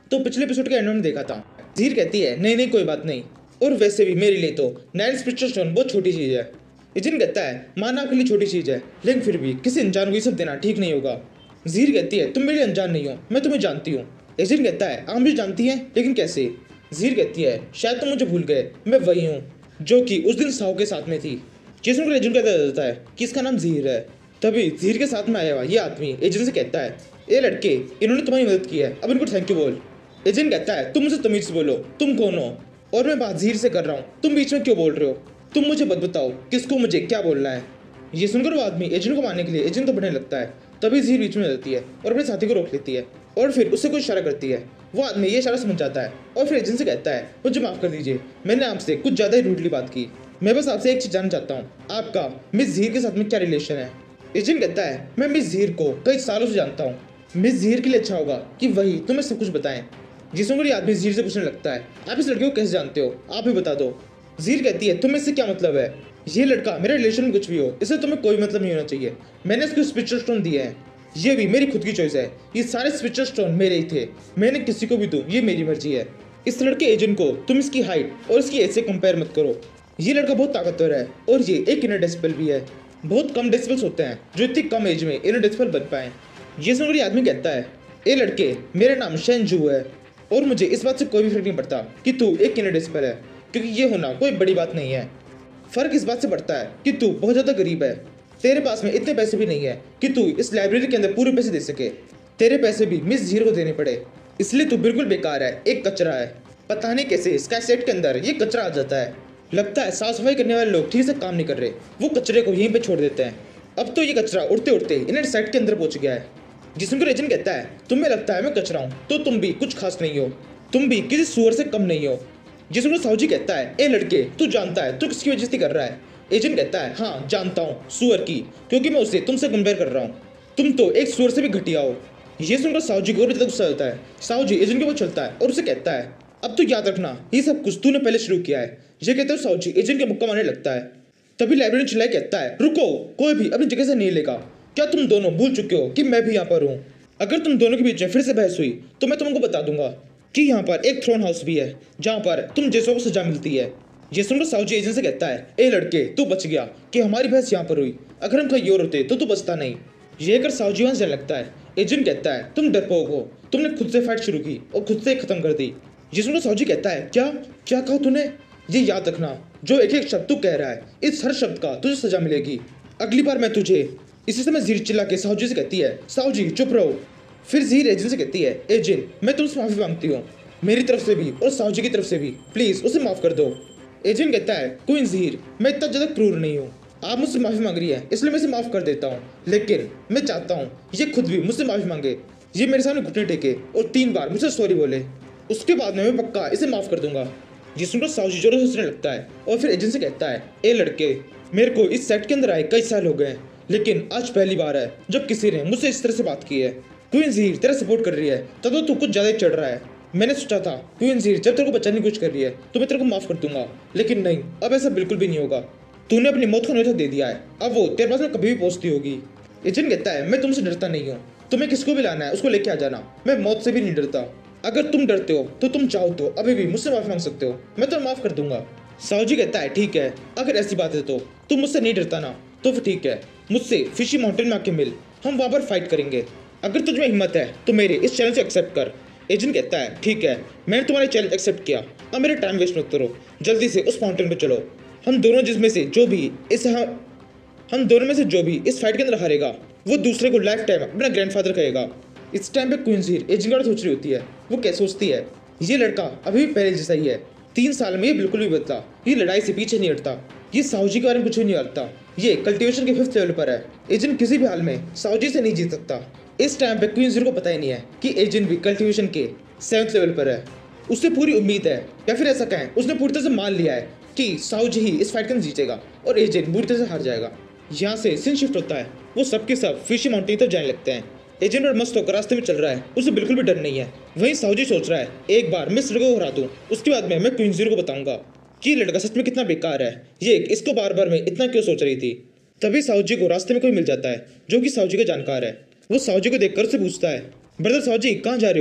तो पिछले एपिसोड के एंड में देखा था। जीर कहती है नहीं नहीं कोई बात नहीं, और वैसे भी मेरे लिए तो 9 स्पिरिचुअल स्टोन बहुत छोटी चीज़ है। एजिन कहता है माना आपके लिए छोटी चीज़ है, लेकिन फिर भी किसी अनजान को ये सब देना ठीक नहीं होगा। जीर कहती है तुम मेरे लिए अनजान नहीं हो, मैं तुम्हें जानती हूँ। एजिन कहता है आप मुझे जानती हैं, लेकिन कैसे? जीर कहती है शायद तुम मुझे भूल गए, मैं वही हूँ जो कि उस दिन साहू के साथ में थी। जिसमें को एजेंट कहता जाता है कि इसका नाम जीर है। तभी जीर के साथ में आया हुआ ये आदमी एजेंट से कहता है ये लड़के इन्होंने तुम्हारी मदद की है, अब इनको थैंक यू बोल। एजेंट कहता है तुम मुझे तमीज से बोलो, तुम कौन हो? और मैं बात जीर से कर रहा हूँ, तुम बीच में क्यों बोल रहे हो? तुम मुझे बताओ किसको मुझे क्या बोलना है। ये सुनकर वो आदमी एजेंट को मारने के लिए एजेंट तो बढ़ने लगता है। तभी जीर बीच में जाती है और अपने साथी को रोक लेती है और फिर उससे कुछ इशारा करती है। वो आदमी ये इशारा समझ जाता है और फिर एजेंट से कहता है मुझे माफ़ कर दीजिए, मैंने आपसे कुछ ज़्यादा ही रूडली बात की। मैं बस आपसे एक चीज़ जानना चाहता हूँ, आपका मिस जीर के साथ में क्या रिलेशन है? एजेंट कहता है मैं मिस जीर को कई सालों से जानता हूँ, मिस जीर के लिए अच्छा होगा कि वही तुम्हें सब कुछ बताएं। जिसमें ये आदमी जीर से पूछने लगता है आप इस लड़के को कैसे जानते हो, आप ही बता दो। जीर कहती है तुम्हें इससे क्या मतलब है? ये लड़का मेरा रिलेशन में कुछ भी हो, इससे तुम्हें कोई मतलब नहीं होना चाहिए। मैंने इसको स्पिरिचुअल स्टोन दिए हैं, ये भी मेरी खुद की चॉइस है। ये सारे स्पिरिचुअल स्टोन मेरे ही थे, मैंने किसी को भी दूं ये मेरी मर्जी है। इस लड़के एजेंट को तुम इसकी हाइट और इसकी एज से कंपेयर मत करो। ये लड़का बहुत ताकतवर है और ये एक इनर डेसिबल भी है। बहुत कम डेसिबल्स होते हैं जो इतनी कम एज में इनर डेसिबल बन पाए। ये सुनकर ये आदमी कहता है ए लड़के मेरा नाम शेनजू है और मुझे इस बात से कोई भी फर्क नहीं पड़ता कि तू एक इनर डेसिबल है, क्योंकि ये होना कोई बड़ी बात नहीं है। फर्क इस बात से पड़ता है कि तू बहुत ज़्यादा गरीब है, तेरे पास में इतने पैसे भी नहीं है कि तू इस लाइब्रेरी के अंदर पूरे पैसे दे सके। तेरे पैसे भी मिस जीर को देने पड़े, इसलिए तू बिल्कुल बेकार है, एक कचरा है। पता नहीं कैसे स्काई सेट के अंदर ये कचरा आ जाता है। लगता है साफ सफाई करने वाले लोग ठीक से काम नहीं कर रहे, वो कचरे को यहीं पे छोड़ देते हैं। अब तो ये कचरा उड़ते उड़ते इनर साइड के अंदर पहुंच गया है। जिसमें एजेंट कहता है तुम्हें लगता है मैं कचरा हूँ, तो तुम भी कुछ खास नहीं हो, तुम भी किसी सुअर से कम नहीं हो। जिसमें साहूजी कहता है ए लड़के तू जानता है तू किसकी बेइज्जती कर रहा है? एजेंट कहता है हाँ जानता हूँ, सुअर की, क्योंकि मैं उसे तुमसे कंपेयर कर रहा हूँ, तुम तो एक सुअर से भी घटिया हो। ये सुनकर साहूजी को और ज़्यादा गुस्सा होता है। साहूजी एजेंट के ऊपर चलता है और उसे कहता है अब तो याद रखना ये सब कुछ तूने पहले शुरू किया है। ये कहते हुए साहूजी एजेंट के मुक्का मारने लगता है। तभी लाइब्रेरी चिल्लाए कहता है रुको, कोई भी अपनी जगह से नहीं लेगा। क्या तुम दोनों भूल चुके हो कि मैं भी यहाँ पर हूँ? अगर तुम दोनों के बीच में फिर से बहस हुई तो मैं तुमको बता दूंगा कि यहाँ पर एक थ्रोन हाउस भी है जहाँ पर तुम जैसों को सजा मिलती है। ये सुनकर साहूजी एजेंट से कहता है ए लड़के तू बच गया कि हमारी बहस यहाँ पर हुई, अगर हम कहीं और होते तो तू बचता नहीं। ये कर साहूजी वहाँ से जाने लगता है। एजेंट कहता है तुम डरपोक हो, तुमने खुद से फाइट शुरू की और खुद से खत्म कर दी। ये सुनकर साहूजी कहता है क्या क्या कहा तूने? ये याद रखना जो एक एक शब्द तू कह रहा है इस हर शब्द का तुझे सजा मिलेगी, अगली बार मैं तुझे। इसी समय जीर चिल्ला के साहूजी से कहती है साहूजी चुप रहो। फिर जीर एजेंट से कहती है एजेंट मैं तुमसे माफ़ी मांगती हूँ, मेरी तरफ से भी और साहूजी की तरफ से भी, प्लीज़ उसे माफ़ कर दो। एजेंट कहता है क्वीन जीर मैं इतना ज़्यादा क्रूर नहीं हूँ, आप मुझसे माफ़ी मांग रही है इसलिए मैं इसे माफ़ कर देता हूँ, लेकिन मैं चाहता हूँ ये खुद भी मुझसे माफ़ी मांगे, ये मेरे सामने घुटने टेके और 3 बार मुझसे सॉरी बोले, उसके बाद में मैं पक्का इसे माफ़ कर दूंगा। ये सुनकर साहूजी जोरों से हंसने लगता है और फिर एजेंट से कहता है ए लड़के मेरे को इस सेट के अंदर आए कई साल हो गए हैं, लेकिन आज पहली बार है जब किसी ने मुझसे इस तरह से बात की है। क्वीन जीर तेरा सपोर्ट कर रही है तब तो तू कुछ ज़्यादा ही चढ़ रहा है। मैंने सोचा था क्वीन जीर जब तेरे को बचाने की कोशिश कर रही है तो मैं तेरे को माफ़ कर दूंगा, लेकिन नहीं, अब ऐसा बिल्कुल भी नहीं होगा। तूने अपनी मौत का न्योता दे दिया है, अब वो तेरे पास में कभी भी पहुँचती होगी। एजेंट कहता है मैं तुमसे डरता नहीं हूँ, तुम्हें किसको भी लाना है उसको लेके आ जाना, मैं मौत से भी नहीं डरता। अगर तुम डरते हो तो तुम चाहो तो अभी भी मुझसे माफ़ी मांग सकते हो, मैं तुम्हें माफ़ कर दूंगा। साहूजी कहता है ठीक है, अगर ऐसी बात है तो तुम मुझसे नहीं डरता ना, तो फिर ठीक है, मुझसे फिशी माउंटेन में आके मिल, हम वहाँ पर फाइट करेंगे। अगर तुझ में हिम्मत है तो मेरे इस चैलेंज को एक्सेप्ट कर। एजेंट कहता है ठीक है, मैंने तुम्हारा चैलेंज एक्सेप्ट किया, अब मेरे टाइम वेस्ट मत करो, जल्दी से उस माउंटेन पर चलो। हम दोनों में से जो भी इस फाइट के अंदर हारेगा वो दूसरे को लाइफ टाइम अपना ग्रैंडफादर कहेगा। इस टाइम पे क्वीन जीर एजेंट का सोच रही होती है, वो क्या सोचती है ये लड़का अभी भी पहले जैसा ही है, 3 साल में ये बिल्कुल भी बदला, ये लड़ाई से पीछे नहीं हटता, ये साहूजी के बारे में कुछ भी नहीं लगता, ये कल्टीवेशन के 5th लेवल पर है। एजेंट किसी भी हाल में साहूजी से नहीं जीत सकता। इस टाइम पे क्वीन जीर को पता ही नहीं है कि एजेंट भी कल्टीवेशन के 7th लेवल पर है। उससे पूरी उम्मीद है, या फिर ऐसा कहें उसने पूरी तरह से मान लिया है कि साहूजी ही इस फाइट के अंदर जीतेगा और एजेंट बुरी तरह से हार जाएगा। यहाँ से सीन शिफ्ट होता है, वो सबके सब फिशी माउंटेन तक जाने लगते हैं। एजेंट और मस्त होकर रास्ते में चल रहा है, उसे बिल्कुल भी डर नहीं है। वहीं साहूजी सोच रहा है एक बार मैं इस लड़के को हरा दूं, उसके बाद मैं क्वीन जीर को बताऊंगा कि लड़का सच में कितना बेकार है, ये इसको बार बार में इतना क्यों सोच रही थी। तभी साहूजी को रास्ते में कोई मिल जाता है जो कि साहूजी का जानकार है। वो साहूजी को देखकर उसे पूछता है ब्रदर साहूजी कहाँ जा रहे हो?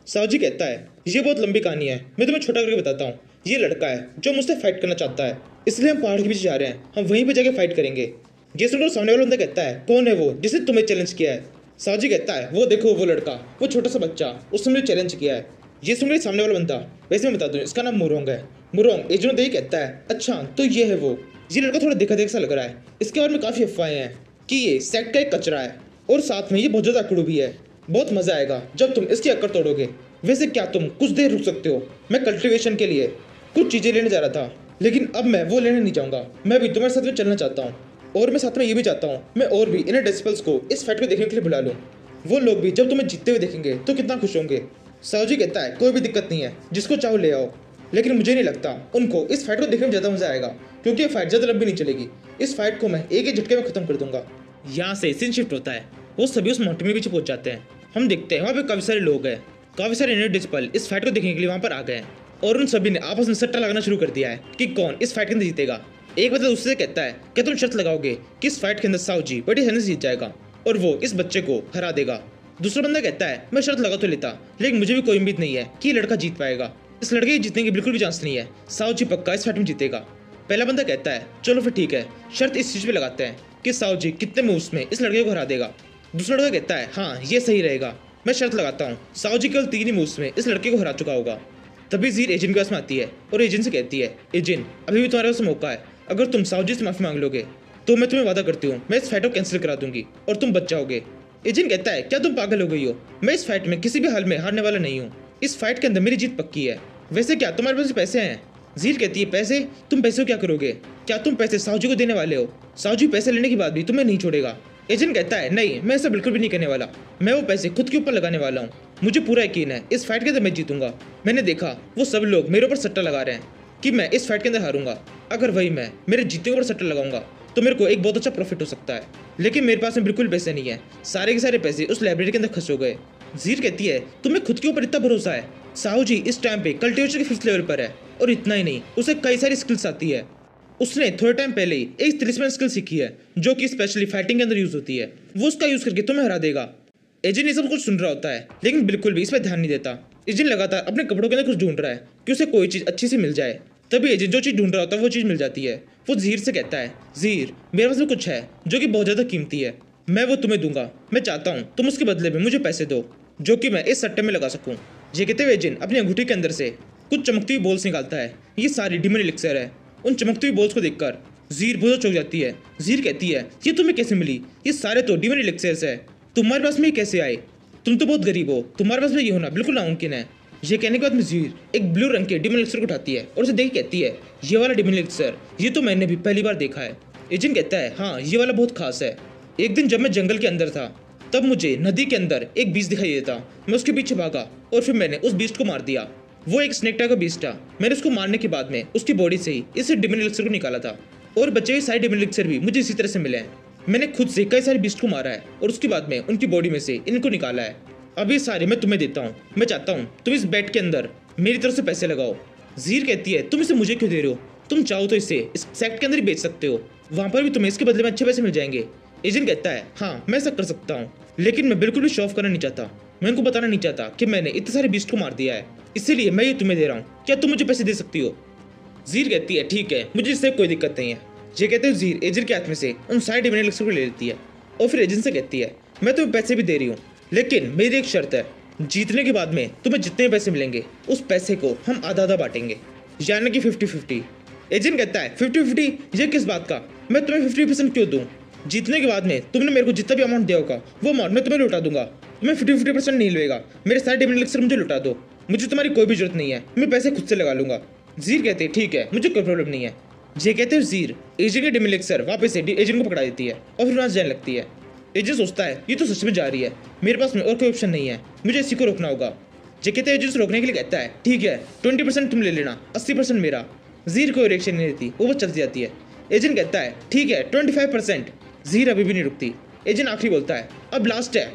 सावजी कहता है ये बहुत लंबी कहानी है, मैं तुम्हें छोटा करके बताता हूँ। ये लड़का है जो मुझसे फाइट करना चाहता है, इसलिए हम पहाड़ के पीछे जा रहे हैं, हम वहीं पे जाके फाइट करेंगे। ये सुनकर सामने वाला बंदा कहता है कौन है वो जिसने तुम्हें चैलेंज किया है? सावजी कहता है वो देखो वो लड़का, वो छोटा सा बच्चा, उसने मुझे चैलेंज किया है। ये सुनकर सामने वाला बंदा, वैसे मैं बता दूँ इसका नाम मुरोंग है। मुरोंग एजेंट तो ये कहता है अच्छा तो ये है वो। ये लड़का थोड़ा देखा देखा सा लग रहा है, इसके बारे में काफ़ी अफवाहें हैं कि ये सेक्ट का एक कचरा है और साथ में ये बहुत ज़्यादा अकड़ू भी है। बहुत मज़ा आएगा जब तुम इसकी अकड़ तोड़ोगे। वैसे क्या तुम कुछ देर रुक सकते हो? मैं कल्टीवेशन के लिए कुछ चीज़ें लेने जा रहा था, लेकिन अब मैं वो लेने नहीं जाऊँगा। मैं भी तुम्हारे साथ में चलना चाहता हूँ और मैं साथ में ये भी चाहता हूँ मैं और भी इन्हें डेसिबल्स को इस फाइट को देखने के लिए बुला लूँ। वो लोग भी जब तुम्हें जीतते हुए देखेंगे तो कितना खुश होंगे। सावजी कहता है कोई भी दिक्कत नहीं है, जिसको चाहो ले आओ, लेकिन मुझे नहीं लगता उनको इस फाइट को देखने में ज़्यादा मज़ा आएगा, क्योंकि ये फाइट ज़्यादा लंबी नहीं चलेगी। इस फाइट को मैं एक ही झटके में ख़त्म कर दूंगा। यहाँ से सीन शिफ्ट होता है, वो सभी उस माउंटेन में पीछे पहुंच जाते हैं। हम देखते हैं वहाँ पे काफ़ी सारे लोग हैं, काफ़ी सारे नए डिस्पल इस फाइट को देखने के लिए वहाँ पर आ गए हैं और उन सभी ने आपस में सट्टा लगाना शुरू कर दिया है कि कौन इस फाइट के अंदर जीतेगा। एक बंदा दूसरे से कहता है कि तुम शर्त लगाओगे कि इस फाइट के अंदर सावजी बड़ी आसानी से जीत जाएगा और वो इस बच्चे को हरा देगा। दूसरा बंदा कहता है मैं शर्त लगा तो लेता, लेकिन मुझे भी कोई उम्मीद नहीं है कि ये लड़का जीत पाएगा। इस लड़के के जीतने की बिल्कुल भी चांस नहीं है, सावजी पक्का इस फाइट में जीतेगा। पहला बंदा कहता है चलो फिर ठीक है, शर्त इस चीज़ पे लगाते हैं कि सावजी कितने मूव्स में इस लड़के को हरा देगा। दूसरा लड़का कहता है हाँ ये सही रहेगा, मैं शर्त लगाता हूँ सावजी केवल 3 ही मूव्स में इस लड़के को हरा चुका होगा। तभी जीर एजेंट के पास में आती है और एजेंट से कहती है एजेंट अभी भी तुम्हारे पास मौका है, अगर तुम सावजी से माफ़ी मांग लोगे तो मैं तुम्हें वादा करती हूँ मैं इस फाइट को कैंसिल करा दूंगी और तुम बच जाओगे। एजेंट कहता है क्या तुम पागल हो गई हो, मैं इस फाइट में किसी भी हाल में हारने वाला नहीं हूँ, इस फाइट के अंदर मेरी जीत पक्की है। वैसे क्या तुम्हारे पास पैसे हैं? जीर कहती है पैसे? तुम पैसे को क्या करोगे? क्या तुम पैसे सावजी को देने वाले हो? सावजी पैसे लेने के बाद भी तुम्हें नहीं छोड़ेगा। एजेंट कहता है नहीं मैं ऐसा बिल्कुल भी नहीं करने वाला, मैं वो पैसे खुद के ऊपर लगाने वाला हूँ, मुझे पूरा यकीन है इस फाइट के अंदर मैं जीतूंगा। मैंने देखा वो सब लोग मेरे ऊपर सट्टा लगा रहे हैं कि मैं इस फाइट के अंदर हारूंगा, अगर वही मैं मेरे जीतने के ऊपर सट्टा लगाऊंगा तो मेरे को एक बहुत अच्छा प्रॉफिट हो सकता है, लेकिन मेरे पास में बिल्कुल पैसे नहीं है, सारे के सारे पैसे उस लाइब्रेरी के अंदर खर्च हो गए। जीर कहती है तुम्हें खुद के ऊपर इतना भरोसा है? साहूजी इस टाइम पे कल्टीवेशन के 5th लेवल पर है और इतना ही नहीं उसे कई सारी स्किल्स आती है। उसने थोड़े टाइम पहले ही एक तिलिस्मन स्किल सीखी है जो कि स्पेशली फाइटिंग के अंदर यूज होती है, वो उसका यूज करके तुम्हें हरा देगा। एजेंट ये सब कुछ सुन रहा होता है लेकिन बिल्कुल भी इस पर ध्यान नहीं देता। एजेंट लगातार अपने कपड़ों के अंदर कुछ ढूंढ रहा है कि उसे कोई चीज़ अच्छी सी मिल जाए। तभी एजेंट जो चीज़ ढूंढ रहा होता है वो चीज़ मिल जाती है। वो जीर से कहता है जीर मेरे पास में कुछ है जो कि बहुत ज़्यादा कीमती है, मैं वो तुम्हें दूंगा, मैं चाहता हूँ तुम उसके बदले में मुझे पैसे दो जो कि मैं इस सट्टे में लगा सकूँ। ये कहते हुए एजेंट अपनी अंगूठी के अंदर से कुछ चमकती हुई बॉल्स निकालता है, ये सारी डिमन एलिक्सर है। उन चमकती हुई बॉल्स को देखकर जीर बहुत चौंक जाती है। जीर कहती है ये तुम्हें कैसे मिली? ये सारे तो डिमन एलिक्सर्स है, तुम्हारे पास में ये कैसे आए? तुम तो बहुत गरीब हो, तुम्हारे पास में ये होना बिल्कुल नामुमकिन है। ये कहने के बाद में जीर एक ब्लू रंग के डिमन एलिक्सर को उठाती है और उसे देख कहती है ये वाला डिमन एलिक्सर ये तो मैंने भी पहली बार देखा है। एजेंट कहता है हाँ ये वाला बहुत खास है, एक दिन जब मैं जंगल के अंदर था तब मुझे नदी के अंदर एक बीस्ट दिखाई देता, मैं उसके पीछे भागा और फिर मैंने उस बीस्ट को मार दिया। वो एक स्नेक टाइप का बीस्ट था, मैंने उसको मारने के बाद में उसकी बॉडी से ही इस डिमन एलिक्सर को निकाला था और बचे हुए सारे डिमन एलिक्सर भी मुझे इसी तरह से मिले हैं। मैंने खुद से कई सारे बीस्ट को मारा है और उसके बाद में उनकी बॉडी में से इनको निकाला है। अब ये सारे मैं तुम्हें देता हूँ, मैं चाहता हूँ तुम इस बेट के अंदर मेरी तरफ से पैसे लगाओ। जीर कहती है तुम इसे मुझे क्यों दे रहे हो, तुम चाहो तो इसे इस सेक्ट के अंदर ही बेच सकते हो, वहाँ पर भी तुम्हें इसके बदले में अच्छे पैसे मिल जाएंगे। एजेंट कहता है हाँ मैं ऐसा कर सकता हूँ, लेकिन मैं बिल्कुल भी शो ऑफ करना नहीं चाहता, मैं उनको बताना नहीं चाहता कि मैंने इतने सारे बीस्ट को मार दिया है, इसीलिए मैं ये तुम्हें दे रहा हूँ, क्या तुम मुझे पैसे दे सकती हो? जीर कहती है ठीक है मुझे इससे कोई दिक्कत नहीं है। ये कहते हैं जीर एजेंट के हाथ में से उन सारे डिमन एलिक्सर को ले लेती है और फिर एजेंट से कहती है मैं तुम्हें पैसे भी दे रही हूँ, लेकिन मेरी एक शर्त है, जीतने के बाद में तुम्हें जितने पैसे मिलेंगे उस पैसे को हम आधा आधा बांटेंगे, यानी कि 50-50। एजेंट कहता है 50-50 ये किस बात का, मैं तुम्हें 50% क्यों दूँ? जीतने के बाद में तुमने मेरे को जितना भी अमाउंट दिया होगा वो अमाउंट मैं तुम्हें लौटा दूंगा, तुम्हें 50% नहीं लगेगा, मेरे सारे डिमन एलिक्सर मुझे लौटा दो, मुझे तुम्हारी कोई भी जरूरत नहीं है, मैं पैसे खुद से लगा लूंगा। जीर कहते हैं ठीक है मुझे कोई प्रॉब्लम नहीं है। ये कहते हैं जीर एजेंट के डिमन एलिक्सर वापस से एजेंट को पकड़ा देती है और फिर वहाँ जाने लगती है। एजेंट सोचता है ये तो सच में जा रही है, मेरे पास में और कोई ऑप्शन नहीं है, मुझे इसी को रोकना होगा। ये कहते हैं एजेंट रोकने के लिए कहता है ठीक है 20% तुम ले लेना, 80% मेरा। जीर कोई रिएक्शन नहीं देती, वो बस चलती जाती है। एजेंट कहता है ठीक है 25%। जीर अभी भी नहीं रुकती। एजेंट आखिरी बोलता है अब लास्ट है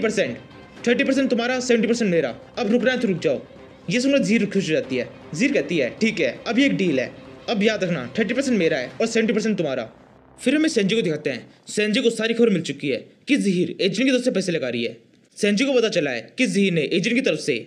30% तुम्हारा 70% मेरा, अब रुकना है तो रुक जाओ। ये सुनकर जीर खुश हो जाती है। जीर कहती है ठीक है अब ये एक डील है, अब याद रखना 30% मेरा है और 70% तुम्हारा। फिर हमें सेंजी को दिखाते हैं। सेंजी को सारी खबर मिल चुकी है कि जीर एजेंट की तरफ से पैसे लगा रही है। सेंजी को पता चला है कि जीर ने एजेंट की तरफ से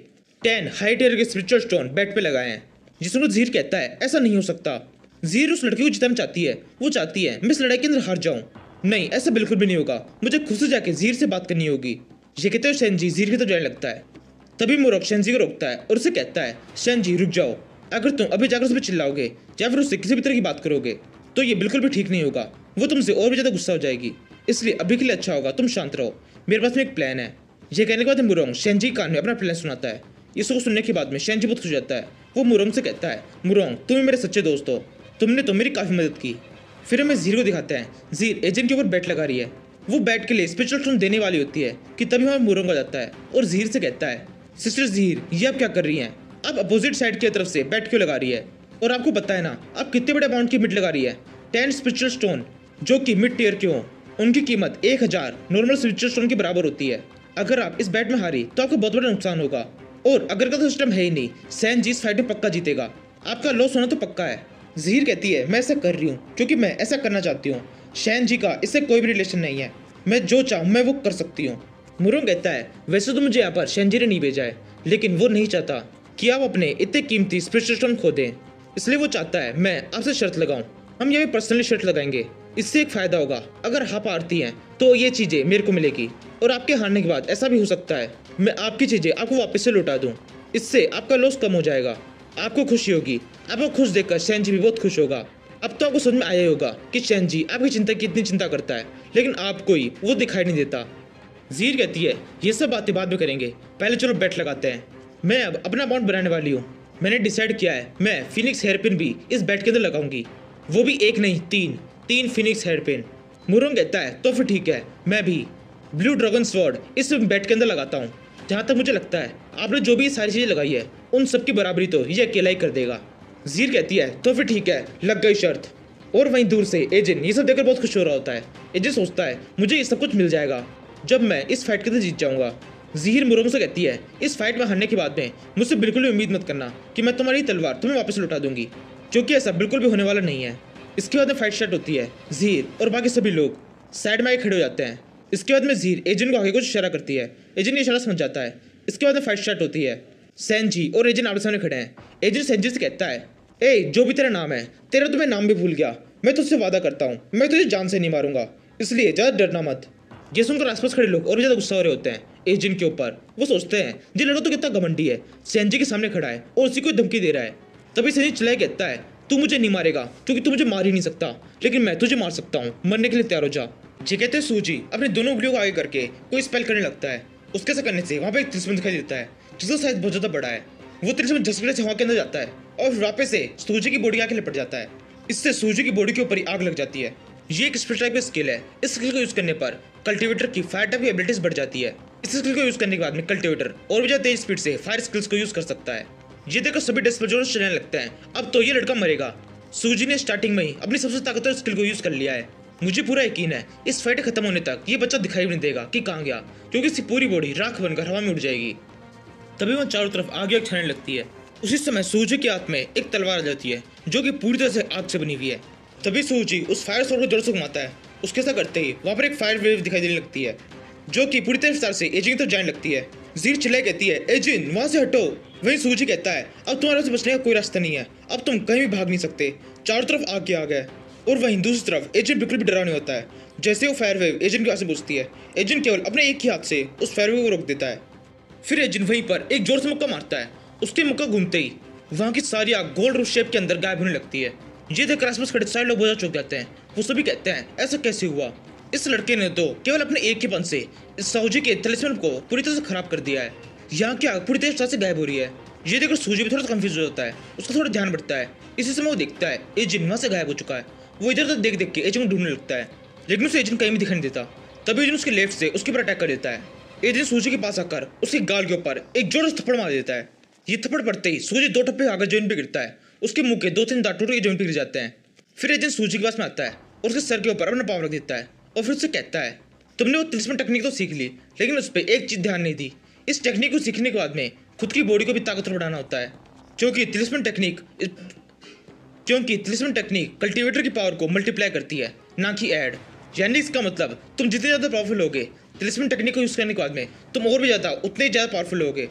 10 हाई टियर के स्पिरिचुअल स्टोन बेड पे लगाए हैं, जिसमें ज़हीर कहता है ऐसा नहीं हो सकता। ज़हीर उस लड़की को जितना चाहती है वो चाहती है मैं इस लड़ाई के अंदर हार जाऊं। नहीं, ऐसा बिल्कुल भी नहीं होगा, मुझे खुद से जाके ज़हीर से बात करनी होगी। ये कहते हुए शेनजी ज़हीर की तरफ जाने लगता है। तभी मोरोक शेनजी को रोकता है और उसे कहता है शेनजी रुक जाओ, अगर तुम अभी जाकर उस पर चिल्लाओगे या फिर उससे किसी भी तरह की बात करोगे तो ये बिल्कुल भी ठीक नहीं होगा, वो तुमसे और भी ज़्यादा गुस्सा हो जाएगी। इसलिए अभी के लिए अच्छा होगा तुम शांत रहो, मेरे पास में एक प्लान है। ये कहने के बाद मुरोंग शेनजी के कान में अपना प्लान सुनाता है। इसको सुनने के बाद में शेनजी बहुत खुश हो जाता है। वो मुरोंग से कहता है मुरोंग तुम ही मेरे सच्चे दोस्त हो, तुमने तो मेरी काफ़ी मदद की। फिर हमें ज़हीर को दिखाते हैं, ज़हीर एजेंट के ऊपर बैट लगा रही है। वो बैट के लिए स्पेशल स्टोन देने वाली होती है कि तभी हमारा मुरोंग आ जाता है और ज़हीर से कहता है सिस्टर ज़हीर ये आप क्या कर रही हैं, आप अपोजिट साइड की तरफ से बैट क्यों लगा रही है, और आपको पता है ना आप कितने बड़े अमाउंट की मिड लगा रही है। 10 स्पिरिचुअल स्टोन जो कि मिड टियर के हों, उनकी कीमत 1000 नॉर्मल स्पिरिचुअल स्टोन के बराबर होती है। अगर आप इस बैट में हारी तो आपको बहुत बड़ा नुकसान होगा, और अगर का तो सिस्टम है ही नहीं, शेनजी इस फाइट में पक्का जीतेगा, आपका लॉस होना तो पक्का है। ज़हीर कहती है मैं ऐसा कर रही हूँ क्योंकि मैं ऐसा करना चाहती हूँ, शेनजी का इससे कोई भी रिलेशन नहीं है, मैं जो चाहूँ मैं वो कर सकती हूँ। मुरोंग कहता है वैसे तो मुझे यहाँ पर शेनजी ने नहीं भेजा है, लेकिन वो नहीं चाहता कि आप अपने इतने कीमती स्पिरिचुअल स्टोन खो दें, इसलिए वो चाहता है मैं आपसे शर्त लगाऊं। हम ये भी पर्सनली शर्त लगाएंगे, इससे एक फ़ायदा होगा, अगर आप हारती हैं तो ये चीज़ें मेरे को मिलेगी, और आपके हारने के बाद ऐसा भी हो सकता है मैं आपकी चीज़ें आपको वापस से लौटा दूँ, इससे आपका लॉस कम हो जाएगा, आपको खुशी होगी। आपको खुश देखकर शेनजी भी बहुत खुश होगा। अब तो आपको समझ में आया ही होगा कि शेनजी आपकी चिंता की इतनी चिंता करता है, लेकिन आपको ही वो दिखाई नहीं देता। ज़हीर कहती है ये सब बातें बाद में करेंगे, पहले चलो बैट लगाते हैं। मैं अब अपना अमाउंट बनाने वाली हूँ, मैंने डिसाइड किया है मैं फिनिक्स हेयरपिन भी इस बैट के अंदर लगाऊंगी, वो भी एक नहीं तीन फिनिक्स हेयरपिन। मुरोंग कहता है तो फिर ठीक है, मैं भी ब्लू ड्रैगन स्वॉर्ड इस बैट के अंदर लगाता हूँ। जहाँ तक मुझे लगता है आपने जो भी सारी चीज़ें लगाई है उन सब की बराबरी तो ये अकेला ही कर देगा। ज़हीर कहती है तो फिर ठीक है, लग गई शर्त। और वहीं दूर से एजेंट ये सब देखकर बहुत खुश हो रहा होता है। एजेंट सोचता है मुझे ये सब कुछ मिल जाएगा जब मैं इस फाइट के अंदर जीत जाऊंगा। ज़हीर मुरोंग से कहती है इस फाइट में हारने के बाद में मुझसे बिल्कुल भी उम्मीद मत करना कि मैं तुम्हारी तलवार तुम्हें वापस लौटा दूंगी, क्योंकि ऐसा बिल्कुल भी होने वाला नहीं है। इसके बाद में फाइट स्टार्ट होती है। ज़हीर और बाकी सभी लोग साइड में आके खड़े हो जाते हैं। इसके बाद में ज़हीर एजेंट को आगे कुछ इशारा करती है, एजेंट ये इशारा समझ जाता है। इसके बाद में फाइट स्टार्ट होती है। शेनजी और एजेंट आमने सामने खड़े हैं। एजेंट शेनजी से कहता है ए जो भी तेरा नाम है, तेरा तो मैं नाम भी भूल गया, मैं तुझसे वादा करता हूँ मैं तुझे जान से नहीं मारूंगा, इसलिए ज़्यादा डरना मत। ये सुनकर आसपास खड़े लोग और भी ज़्यादा गुस्सा हो रहे होते हैं एजेंट के ऊपर। वो सोचते हैं ये लड़का तो कितना घमंडी है, शेनजी के सामने खड़ा है और उसी को धमकी दे रहा है। तभी शेनजी चिल्लाए कहता है तू मुझे नहीं मारेगा क्योंकि तू मुझे मार ही नहीं सकता, लेकिन मैं तुझे मार सकता हूँ, मरने के लिए तैयार हो जा। ये कहते हैं सूजी अपने दोनों उंगलियों को आगे करके कोई स्पेल करने लगता है। उसके ऐसा करने से वहाँ पे एक तिलिस्म दिखाई देता है जिसका साइज बहुत ज़्यादा बड़ा है। वो तिलिस्म झटके से हवा के अंदर जाता है और वापस से सूजी की बॉडी आके लिपट जाता है। इससे सूजी की बॉडी के ऊपर ही आग लग जाती है। ये एक स्पेशल टाइप की स्किल है। इस स्किल को यूज करने पर कल्टीवेटर की फायर टाइप की एबिलिटीज बढ़ जाती है। इस स्किल को यूज करने के बाद में कल्टीवेटर और भी ज्यादा तेज स्पीड से फायर स्किल्स को यूज कर सकता है। ये देखकर सभी डेस्परेट चलने लगते हैं, अब तो ये लड़का मरेगा। सूजी ने स्टार्टिंग में ही अपनी सबसे ताकतवर स्किल को यूज कर लिया है। मुझे पूरा यकीन है इस फाइट खत्म होने तक ये बच्चा दिखाई भी नहीं देगा कि कहाँ गया, क्योंकि इसकी पूरी बॉडी राख बनकर हवा में उड़ जाएगी। तभी वह चारों तरफ आग आग छाने लगती है। उसी समय सूजी के हाथ में एक तलवार आ जाती है जो कि पूरी तरह से आग से बनी हुई है। तभी सूजी उस फायर सोर्ड को जोर से घुमाता है। उसके साथ करते ही वहाँ पर एक फायर वेव दिखाई देने लगती है जो कि पूरी तरह से एजेंट की तरफ जाने लगती है। ज़हीर चिल्लाए कहती है एजेंट वहाँ से हटो। वहीं सूजी कहता है अब तुम्हारे से बचने का कोई रास्ता नहीं है, अब तुम कहीं भी भाग नहीं सकते, चारों तरफ आग के आग है। और वहीं दूसरी तरफ एजेंट बिल्कुल भी डरा नहीं होता है। जैसे वो फायर वेव एजेंट के हाथ से पहुंचती है, एजेंट केवल अपने एक ही हाथ से उस फायर वेव को रोक देता है। फिर एजेंट वहीं पर एक जोर से मुक्का मारता है। उसके मुक्का घूमते ही वहाँ की सारी आग गोल्ड रूप शेप के अंदर गायब होने लगती है। ये देखकर आसपास खड़े सारे लोग बहुत चौंक जाते हैं। वो सभी कहते हैं ऐसा कैसे हुआ, इस लड़के ने तो केवल अपने एक के पन से इस सूजी के तलिस्मन को पूरी तरह से खराब कर दिया है। यहाँ की आग पूरी तरह से गायब हो रही है। ये देखकर सूजी भी थोड़ा सा कंफ्यूज हो जाता है, उसका थोड़ा ध्यान बढ़ता है। इसी समय वो देखता है एजेंट वहाँ से गायब हो चुका है। वो इधर उधर देख देख के एजेंट को ढूंढने लगता है, लेकिन उसे एजेंट कहीं भी दिखाई नहीं देता। तभी एजेंट उसके लेफ्ट से उसके ऊपर अटैक कर देता है। एजेंट सूजी के पास आकर उसके गाल के ऊपर एक जोर से थप्पड़ मार देता है। ये थप्पड़ पड़ते ही सूजी 2 टप्पे आकर जमीन पे गिरता है। उसके मुंह के 2-3 दांत टूट के जमीन पे गिर जाते हैं। फिर एजेंट सूजी के पास में आता है और उसके सर के ऊपर अपना पाँव रख देता है और फिर उससे कहता है तुमने वो तिलिस्मन टेक्निक तो सीख ली, लेकिन उस पर एक चीज़ ध्यान नहीं दी। इस टेक्निक को सीखने के बाद में खुद की बॉडी को भी ताकतवर बनाना होता है, क्योंकि तिलिस्मन टेक्निक कल्टीवेटर की पावर को मल्टीप्लाई करती है, ना कि ऐड। यानी इसका मतलब तुम जितने ज़्यादा पावरफुल होगे तिलिस्मन टेक्निक को यूज़ करने के बाद में तुम और भी ज़्यादा उतने ज़्यादा पावरफुल होगे।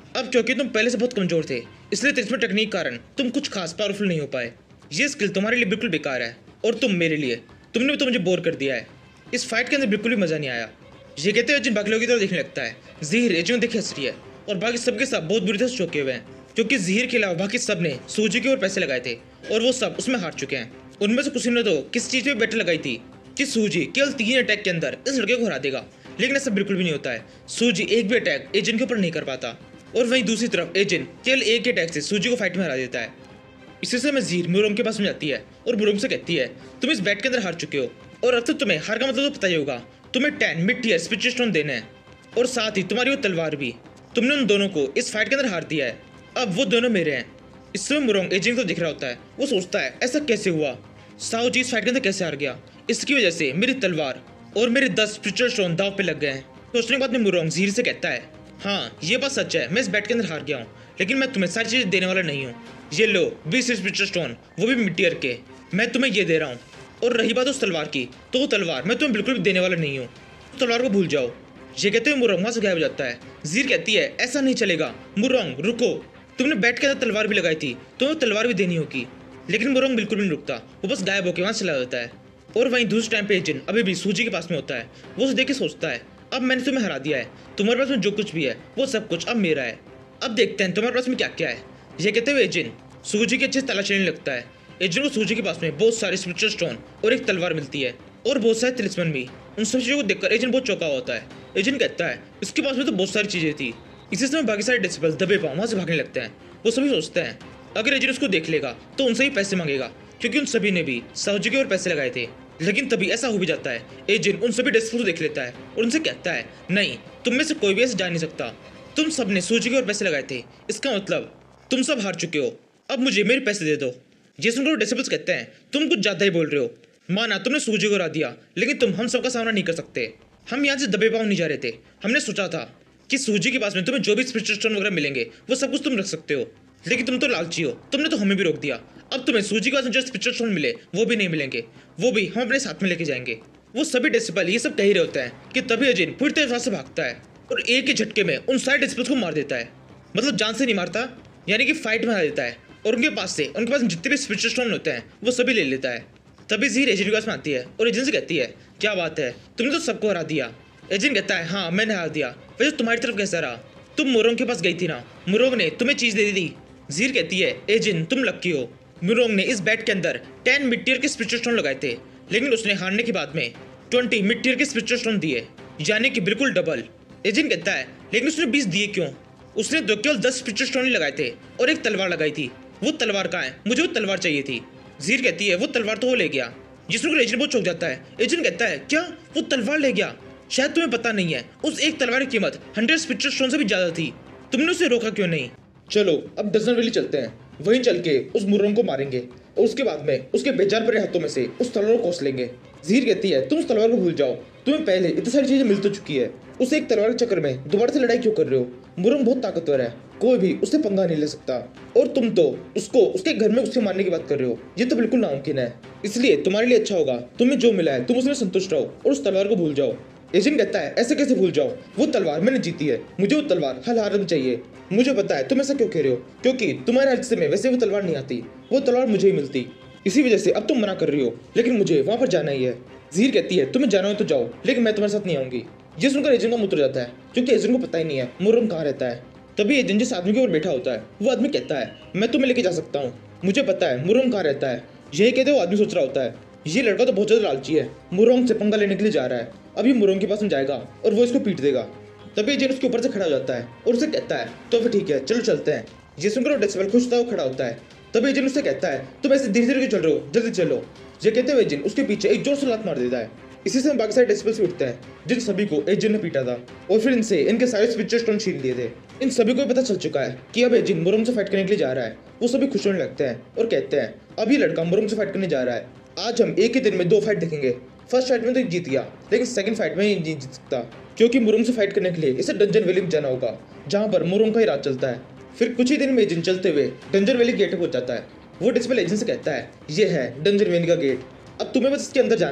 अब क्योंकि तुम पहले से बहुत कमजोर थे, इसलिए तिरस्मत टेक्निक कारण तुम कुछ खास पावरफुल नहीं हो पाए। ये स्किल तुम्हारे लिए बिल्कुल बेकार है और तुम मेरे लिए, तुमने भी तो मुझे बोर कर दिया है। इस फाइट के अंदर बिल्कुल भी मजा नहीं आया। ये कहते हुए जिन बाकी लोगों की तरह देखने लगता है। ज़हीर एजिन को देख हंस रही है और बाकी सबके सब बहुत बुरी तरह से चौंके हुए हैं, क्योंकि ज़हीर के अलावा बाकी सब ने सूजी के ओर पैसे लगाए थे और वो सब उसमें हार चुके हैं। उनमें से कुछ ने तो किस चीज़ पे बेट लगाई थी कि सूजी केवल 3 अटैक के अंदर इस लड़के को हरा देगा, लेकिन ऐसा बिल्कुल भी नहीं होता है। सूजी एक भी अटैक एजिन के ऊपर नहीं कर पाता और वहीं दूसरी तरफ एजिन केवल एक ही अटैक से सूजी को फाइट में हरा देता है। इसी समय ज़हीर मुरोंग के पास में जाती है और मुरोंग से कहती है, तुम इस बैट के अंदर हार चुके हो और अब तक तुम्हें हार का मतलब तो पता ही होगा। तुम्हें 10 मिड टियर स्पिरिचुअल स्टोन देने हैं और साथ ही तुम्हारी वो तलवार भी। तुमने उन दोनों को इस फाइट के अंदर हार दिया है, अब वो दोनों मेरे हैं। इस समय मुरोंग एजिन को दिख रहा होता है। वो सोचता है ऐसा कैसे हुआ, साओ जी इस फाइट के अंदर कैसे हार गया। इसकी वजह से मेरी तलवार और मेरे 10 स्पिरिचुअल स्टोन दाव पे लग गए हैं। सोचने के बाद में मुरोंग ज़हीर से कहता है, हाँ ये बात सच है, मैं इस बैट के अंदर हार गया हूँ, लेकिन मैं तुम्हें सारी चीज़ें देने वाला नहीं हूँ। ये लो 20 स्पिरिचुअल स्टोन, वो भी मिड टियर के, मैं तुम्हें ये दे रहा हूँ। और रही बात उस तलवार की, तो वो तलवार मैं तुम्हें बिल्कुल भी देने वाला नहीं हूँ। तलवार को भूल जाओ। ये कहते हुए मुरोंग वहाँ से गायब हो जाता है। ज़हीर कहती है, ऐसा नहीं चलेगा मुरोंग, रुको, तुमने बैट के अंदर तलवार भी लगाई थी, तुम्हें तलवार भी देनी होगी। लेकिन मुरोंग बिल्कुल भी नहीं रुकता, वो बस गायब होकर वहाँ चला जाता है। और वहीं दूसरे टाइम पे एजिन अभी भी सूजी के पास में होता है। वो उसे देख के सोचता है, अब मैंने तुम्हें हरा दिया है, तुम्हारे पास में जो कुछ भी है वो सब कुछ अब मेरा है। अब देखते हैं तुम्हारे पास में क्या क्या है। ये कहते हुए एजिन सूजी के अच्छे से तलाश लेने लगता है। एजिन को सूजी के पास में बहुत सारे स्पिरिचुअल स्टोन और एक तलवार मिलती है और बहुत सारे तिलिस्मन भी। उन सब चीज़ों को देखकर एजिन बहुत चौंका होता है। एजिन कहता है, इसके पास में तो बहुत सारी चीज़ें थी। इसी समय बाकी सारे डिसिपल्स दबे पाँव वहाँ से भागने लगते हैं। वो सभी सोचते हैं अगर एजिन उसको देख लेगा तो उनसे ही पैसे मांगेगा, क्योंकि उन सभी ने भी साउजी के ओर पैसे लगाए थे। लेकिन तभी ऐसा हो भी जाता है, एजिन उन सभी डिसिपल्स को देख लेता है और उनसे कहता है, नहीं, तुम में से कोई भी ऐसे जा नहीं सकता। तुम सब ने सूजी के ओर पैसे लगाए थे, इसका मतलब तुम सब हार चुके हो। अब मुझे मेरे पैसे दे दो। ये सुनकर डिसिपल्स कहते हैं, तुम कुछ ज़्यादा ही बोल रहे हो। माना तुमने सूजी को हरा दिया, लेकिन तुम हम सबका सामना नहीं कर सकते। हम यहाँ से दबे पाँव नहीं जा रहे थे। हमने सोचा था कि सूजी के पास में तुम्हें जो भी स्पिरिचुअल स्टोन वगैरह मिलेंगे वो सब कुछ तुम रख सकते हो, लेकिन तुम तो लालची हो, तुमने तो हमें भी रोक दिया। अब तुम्हें सूजी के पास में जो स्पिरिचुअल स्टोन मिले वो भी नहीं मिलेंगे, वो भी हम अपने साथ में लेके जाएंगे। वो सभी डिसिपल ये सब कह ही रहे होते हैं कि तभी एजिन पूरी तरह से भागता है और एक ही झटके में उन सारे डिसिपल्स को मार देता है। मतलब जान से नहीं मारता, यानी कि फाइट में हरा देता है और उनके पास जितने भी स्पिरिचुअल स्टोन होते हैं वो सभी ले लेता है। तभी ज़हीर एजिन के पास में आती है और एजिन से कहती है, क्या बात है, तुमने तो सबको हरा दिया। एजिन कहता है, हाँ मैंने हरा दिया, वैसे तुम्हारी तरफ कैसा रहा, तुम मुरोंग के पास गई थी ना, मुरोंग ने तुम्हें चीज़ दे दी। ज़हीर कहती है, एजिन तुम लक्की हो, मुरोंग ने इस बैट के अंदर 10 मिड टियर के स्पिरिचुअल स्टोन लगाए थे, लेकिन उसने हारने के बाद में 20 मिड टियर के स्पिरिचुअल स्टोन दिए, यानी कि बिल्कुल डबल। एजिन कहता है, लेकिन उसने 20 दिए क्यों? उसने तो केवल 10 स्पिरिचुअल स्टोन ही लगाए थे और एक तलवार लगाई थी। वो तलवार कहाँ है? मुझे वो तलवार चाहिए थी। ज़हीर कहती है, वो तलवार तो वो ले गया। जिसमें एजिन बहुत चौंक जाता है। एजिन कहता है, क्या वो तलवार ले गया? शायद तुम्हें पता नहीं है, उस एक तलवार की कीमत 100 स्पिरिचुअल स्टोन से भी ज़्यादा थी। तुमने उसे रोका क्यों नहीं? चलो अब डजन वैली चलते हैं, वहीं चल के उस मुरोंग को मारेंगे और उसके बाद में उसके बेजान भरे हाथों में से उस तलवार को कोस लेंगे। ज़हीर कहती है, तुम उस तलवार को भूल जाओ, तुम्हें पहले इतनी सारी चीजें मिल तो चुकी है, उस एक तलवार के चक्कर में दोबारा से लड़ाई क्यों कर रहे हो? मुरोंग बहुत ताकतवर है, कोई भी उससे पंगा नहीं ले सकता, और तुम तो उसको उसके घर में उसके मारने की बात कर रहे हो, ये तो बिल्कुल नामुमकिन है। इसलिए तुम्हारे लिए अच्छा होगा तुम्हें जो मिला है तुम उसमें संतुष्ट रहो और उस तलवार को भूल जाओ। एजिन कहता है, ऐसे कैसे भूल जाओ, वो तलवार मैंने जीती है, मुझे वो तलवार हर हालत में चाहिए। मुझे पता है तुम ऐसा क्यों कह रहे हो, क्योंकि तुम्हारे हिस्से में वैसे वो तलवार नहीं आती, वो तलवार मुझे ही मिलती, इसी वजह से अब तुम मना कर रही हो, लेकिन मुझे वहाँ पर जाना ही है। ज़हीर कहती है, तुम्हें जाना हो तो जाओ, लेकिन मैं तुम्हारे साथ नहीं आऊंगी। ये सुनकर एजिन का मुंह उतर जाता है, क्योंकि एजिन को पता ही नहीं है मुरोंग कहाँ रहता है। तभी एजिन जिस आदमी के ऊपर बैठा होता है वो आदमी कहता है, मैं तुम्हें लेके जा सकता हूँ, मुझे पता है मुरोंग कहाँ रहता है। यही कहते वो आदमी सोच रहा होता है, ये लड़का तो बहुत ज़्यादा लालची है, मुरोंग से पंगा लेने के लिए जा रहा है, अभी मुरोंग के पास में जाएगा और वो इसको पीट देगा। तभी एजिन उसके ऊपर से खड़ा हो जाता है और उसे कहता है, तो फिर ठीक है चलो चलते हैं। ये सुनकर वो डेसिबल खुश होता है, वो खड़ा होता है। तभी एजिन उससे कहता है, तुम ऐसे धीरे धीरे क्यों चल रहे हो, जल्दी चलो। ये कहते हुए एजिन उसके पीछे एक जोर से लात मार देता है। इसी से बाकी सारे डेसिबल्स उठते हैं जिन सभी को एजिन ने पीटा था और फिर इनसे इनके सारे स्पिरिचुअल स्टोन छीन लिए थे। इन सभी को पता चल चुका है कि अब एजिन मुरोंग से फाइट करने के लिए जा रहा है। वो सभी खुश होने लगते हैं और कहते हैं, अब ये लड़का मुरोंग से फाइट करने जा रहा है, आज हम एक ही दिन में 2 फाइट देखेंगे। फर्स्ट फाइट में तो जीत गया, लेकिन सेकंड फाइट में ही नहीं जीत सकता, क्योंकि मुरोंग से फाइट करने के लिए इसे डंजन वैली में जाना होगा, जहाँ पर मुरोंग का ही राज चलता है। फिर कुछ ही दिन में एजिन चलते हुए डंजन वैली गेट पहुंच जाता है। वो डिस्पल एजेंट से कहता है, ये है डंजन वैली का गेट, अब तुम्हें बस इसके अंदर जाना है।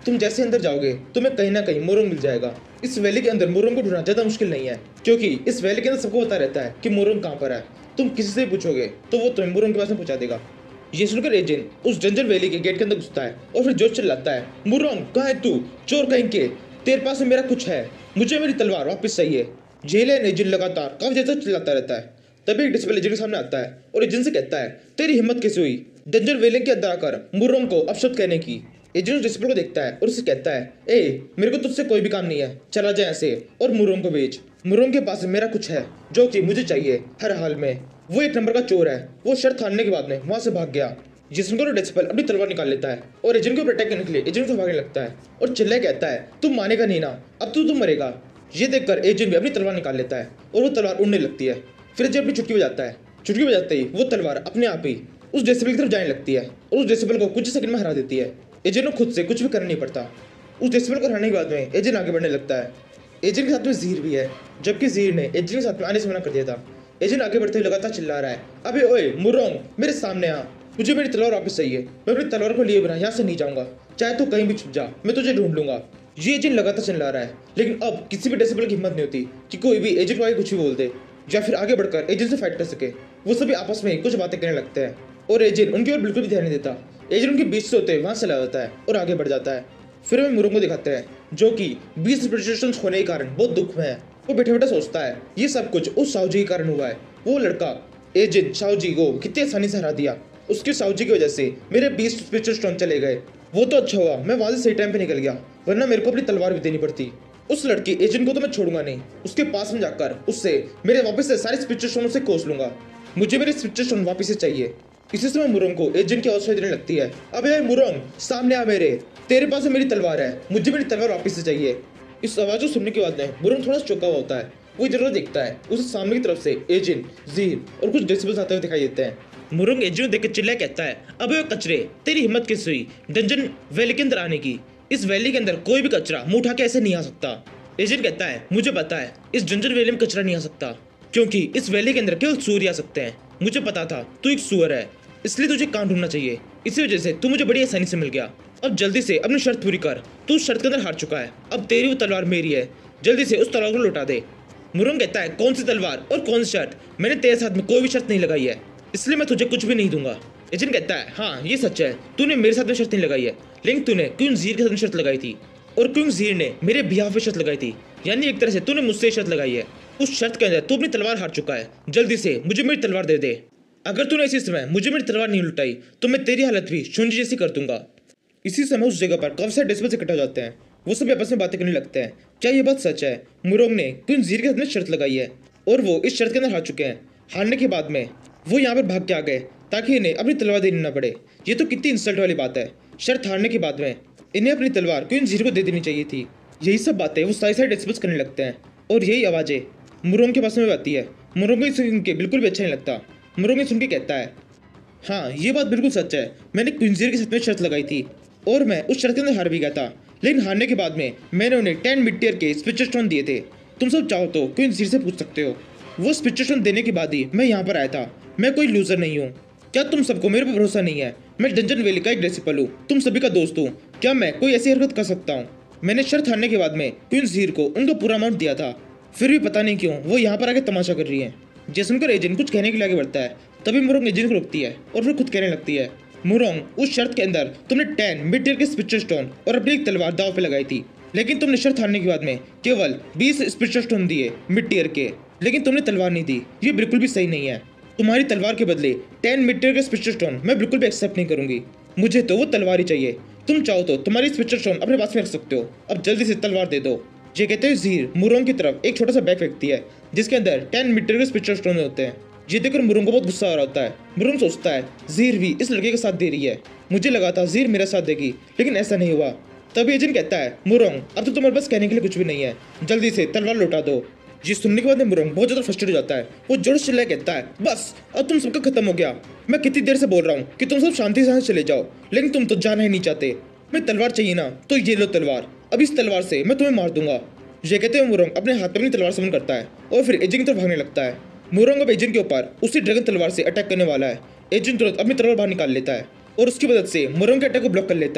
तुम जैसे अंदर जाओगे तुम्हें कहीं ना कहीं मोरोंग मिल जाएगा। इस वैली के अंदर मोरोंग को ढूंढना ज्यादा मुश्किल नहीं है, क्योंकि इस वैली के अंदर सबको पता रहता है कि मोरोंग कहाँ पर है। तुम किसी से पूछोगे तो वो तुम्हें मोरोंग के पास में पहुंचा देगा। ये सुनकर एजेंट उस डंजन वैली के गेट के अंदर घुसता है और फिर जोश चिल्लाता है, मोरोंग कहाँ है तू, चोर कहीं के, तेरे पास में मेरा कुछ है, मुझे मेरी तलवार वापस चाहिए। जेलन एजेंट लगातार काफी देर तक चिल्लाता रहता है। तभी एक डिस्प्ले एजेंट के सामने आता है और एजेंट से कहता है, तेरी हिम्मत कैसे हुई डंजन वैली के अंदर आकर मोरोंग को अपशब्द कहने की। एजेंट डिस्प्ले को देखता है और उसे कहता है, ए मेरे को तुझसे कोई भी काम नहीं है, चला जाए ऐसे और मोरोंग को बेच। मोरोंग के पास मेरा कुछ है जो कि मुझे चाहिए हर हाल में। वो एक नंबर का चोर है। वो शर्त हारने के बाद में वहां से भाग गया। जिसको डिस्प्ले अपनी तलवार निकाल लेता है और एजेंट को प्रोटेक्ट करने के लिए एजेंट से भागने लगता है और चिल्लाए कहता है, तुम मानेगा नहीं ना, अब तुम मरेगा। ये देखकर एजेंट भी अपनी तलवार निकाल लेता है और वो तलवार उड़ने लगती है। फिर एजेंट अपनी चुटकी बजाता है। चुटकी बजाते ही वो तलवार अपने आप ही उस डेसिबल की तरफ जाने लगती है और उस डेसिबल को कुछ सेकंड में हरा देती है। एजेंट को खुद से कुछ भी करना नहीं पड़ता। उस डेसिबल को हराने के बाद में एजेंट आगे बढ़ने लगता है। एजेंट के साथ में ज़ीर भी है, जबकि ज़ीर ने एजेंट के साथ में आने से मना कर दिया था। एजेंट आगे बढ़ते हुए लगातार चिल्ला रहा है, अबे ओए मोरोंग मेरे सामने आ, मुझे मेरी तलवार वापस चाहिए, मैं अपनी तलवार को लिए बिना यहाँ से नहीं जाऊंगा, चाहे तो कहीं भी छुप जा, मैं तुझे ढूंढ लूंगा। ये एजेंट लगातार चिल्ला रहा है, लेकिन अब किसी भी डेसिबल की हिम्मत नहीं होती कि कोई भी एजेंट को आगे कुछ भी बोल दे या फिर आगे बढ़कर एजेंट से फाइट कर सके। वो सभी आपस में कुछ बातें करने लगते हैं और एजेंट उनकी ओर बिल्कुल भी ध्यान नहीं देता। एजेंट उनके बीच से होते वहां चला जाता है और आगे बढ़ जाता है। फिर हमें मोरोंग को दिखाते हैं जो कि 20 प्रिपरेशन होने के कारण बहुत दुख में है। वो बैठे बैठे सोचता है ये सब कुछ उस साउजी के कारण हुआ है। वो लड़का एजेंट साउजी को कितनी आसानी से हरा दिया, उसके साउजी की वजह से मेरे 20 स्पिरिचुअल स्टोन चले गए। वो तो अच्छा हुआ मैं वहां से सही टाइम पे निकल गया, वरना मेरे को अपनी तलवार भी देनी पड़ती। उस लड़की एजेंट को तो मैं छोड़ूंगा नहीं, उसके पास में जाकर उससे मेरे वापस से सारे स्पिरिचुअल स्टोन से कोस लूंगा। मुझे मेरे स्पिरिचुअल स्टोन वापस से चाहिए। इसी समय मोरोंग को एजेंट की आवाज सुनाई देने लगती है, अबे मोरोंग सामने आ मेरे, तेरे पास मेरी तलवार है, मुझे मेरी तलवार वापस से चाहिए। इस आवाज को सुनने के बाद में मोरोंग थोड़ा चौंका हुआ होता है। वो इधर उधर देखता है, उसे सामने की तरफ से एजेंट, ज़ीर और कुछ डेसिबल्स आते हुए दिखाई देते हैं। मोरोंग एजेंट देख के चिल्ला कहता है, अबे वो कचरे, तेरी हिम्मत कैसे हुई डंजन वैली के अंदर आने की? इस वैली के अंदर कोई भी कचरा मुंह उठा के ऐसे नहीं आ सकता। एजेंट कहता है, मुझे पता है इस डंजन वैली में कचरा नहीं आ सकता, क्योंकि इस वैली के अंदर केवल सूअर आ सकते हैं। मुझे पता था तू एक सूअर है, इसलिए तुझे कहाँ ढूंढना चाहिए, इसी वजह से तू मुझे बड़ी आसानी से मिल गया। अब जल्दी से अपनी शर्त पूरी कर, तू उस शर्त के अंदर हार चुका है, अब तेरी वो तलवार मेरी है, जल्दी से उस तलवार को लौटा दे। मोरोंग कहता है, कौन सी तलवार और कौन सी शर्त, मैंने तेरे साथ में कोई भी शर्त नहीं लगाई है, इसलिए मैं तुझे कुछ भी नहीं दूंगा। एजेंट कहता है, हाँ ये सच है, तूने मेरे साथ में शर्त नहीं लगाई है, लेकिन तूने क्वीन ज़ीर के साथ शर्त लगाई थी और क्वीन ज़ीर ने मेरे बिहाफ पे शर्त लगाई थी, यानी एक तरह से तूने मुझसे शर्त लगाई है। उस शर्त के अंदर तू अपनी तलवार हार चुका है, जल्दी से मुझे मेरी तलवार दे दे। अगर तूने इसी समय मुझे मेरी तलवार नहीं लुटाई तो मैं तेरी हालत भी शून्य जैसी कर दूंगा। इसी समय उस जगह पर काफी सारे डेसिबल्स इकट्ठा हो जाते हैं। वो सभी आपस में बातें करने लगते हैं, क्या ये बात सच है? मोरोंग ने क्वीन ज़ीर के साथ में शर्त लगाई है और वो इस शर्त के अंदर हार चुके हैं। हारने के बाद में वो यहाँ पर भाग के आ गए ताकि इन्हें अपनी तलवार देनी ना पड़े। ये तो कितनी इंसल्ट वाली बात है। शर्त हारने के बाद में इन्हें अपनी तलवार क्वीन ज़ीर को दे देनी चाहिए थी। यही सब बातें वो सारे डेसिबल्स करने लगते हैं और यही आवाज़ें मोरोंग के पास में आती है। मोरोंग को सुन के बिल्कुल भी अच्छा नहीं लगता। मोरोंग ने सुन के कहता है, हाँ ये बात बिल्कुल सच है, मैंने क्वीन ज़ीर के साथ में शर्त लगाई थी और मैं उस शर्त के अंदर हार भी गया था, लेकिन हारने के बाद में मैंने उन्हें 10 मिड-टियर के स्पिरिचुअल स्टोन दिए थे। तुम सब चाहो तो क्वीन ज़ीर से पूछ सकते हो। वो स्पिरिचुअल स्टोन देने के बाद ही मैं यहाँ पर आया था। मैं कोई लूजर नहीं हूँ। क्या तुम सबको मेरे पर भरोसा नहीं है? मैं डंजन वैली का एक डेसिबल हूँ, तुम सभी का दोस्त हूँ। क्या मैं कोई ऐसी हरकत कर सकता हूँ? मैंने शर्त हारने के बाद में क्वीन ज़ीर को उनका पूरा अमाउंट दिया था, फिर भी पता नहीं क्यों वो यहाँ पर आके तमाशा कर रही है। ये सुनकर एजेंट कुछ कहने के लिए आगे बढ़ता है, तभी मोरोंग एजेंट को रोकती है और फिर खुद कहने लगती है, मोरोंग उस शर्त के अंदर तुमने 10 मिड-टियर के स्पिरिचुअल स्टोन और अपनी एक तलवार दाव पे लगाई थी, लेकिन तुमने शर्त हारने के बाद में केवल 20 स्पिरिचुअल स्टोन दिए मिड-टियर के, लेकिन तुमने तलवार नहीं दी। ये बिल्कुल भी सही नहीं है। तुम्हारी तलवार के बदले 10 मिड-टियर के स्पिरिचुअल स्टोन मैं बिल्कुल भी एक्सेप्ट नहीं करूंगी। मुझे तो वो तलवार ही चाहिए। तुम चाहो तो तुम्हारी स्पिरिचुअल स्टोन अपने पास में रख सकते हो, अब जल्दी से तलवार दे दो। ये कहते हुए ज़ीर मोरोंग की तरफ एक छोटा सा बैग फेंकती है जिसके अंदर 10 मिड-टियर के स्पिरिचुअल स्टोन होते हैं। ये देखकर मोरोंग को बहुत गुस्सा आ रहा होता है। मोरोंग सोचता है, ज़ीर भी इस लड़के का साथ दे रही है, मुझे लगा था ज़ीर मेरा साथ देगी, लेकिन ऐसा नहीं हुआ। तभी एजेंट कहता है, मोरोंग अब तो तुम्हारे पास कहने के लिए कुछ भी नहीं है, जल्दी से तलवार लौटा दो। ये सुनने के बाद मोरोंग बहुत ज़्यादा फ्रस्ट्रेट हो जाता है। वो जोर से चिल्लाकर कहता है, बस अब तुम सबका खत्म हो गया। मैं कितनी देर से बोल रहा हूँ कि तुम सब शांति से चले जाओ, लेकिन तुम तो जाना ही नहीं चाहते। मैं तलवार चाहिए ना, तो ये लो तलवार, अब इस तलवार से मैं तुम्हें मार दूंगा। ये कहते हुए मोरोंग अपने हाथ में अपनी तलवार समन करता है और फिर एजेंट की तरफ भागने लगता है। मोरोंग अब एजेंट के ऊपर उसी ड्रैगन तलवार से अटैक करने वाला है। एजेंट तुरंत अपनी तलवार बाहर निकाल लेता है और उसकी मदद से मोरोंग के अटैक को ब्लॉक कर लेता है।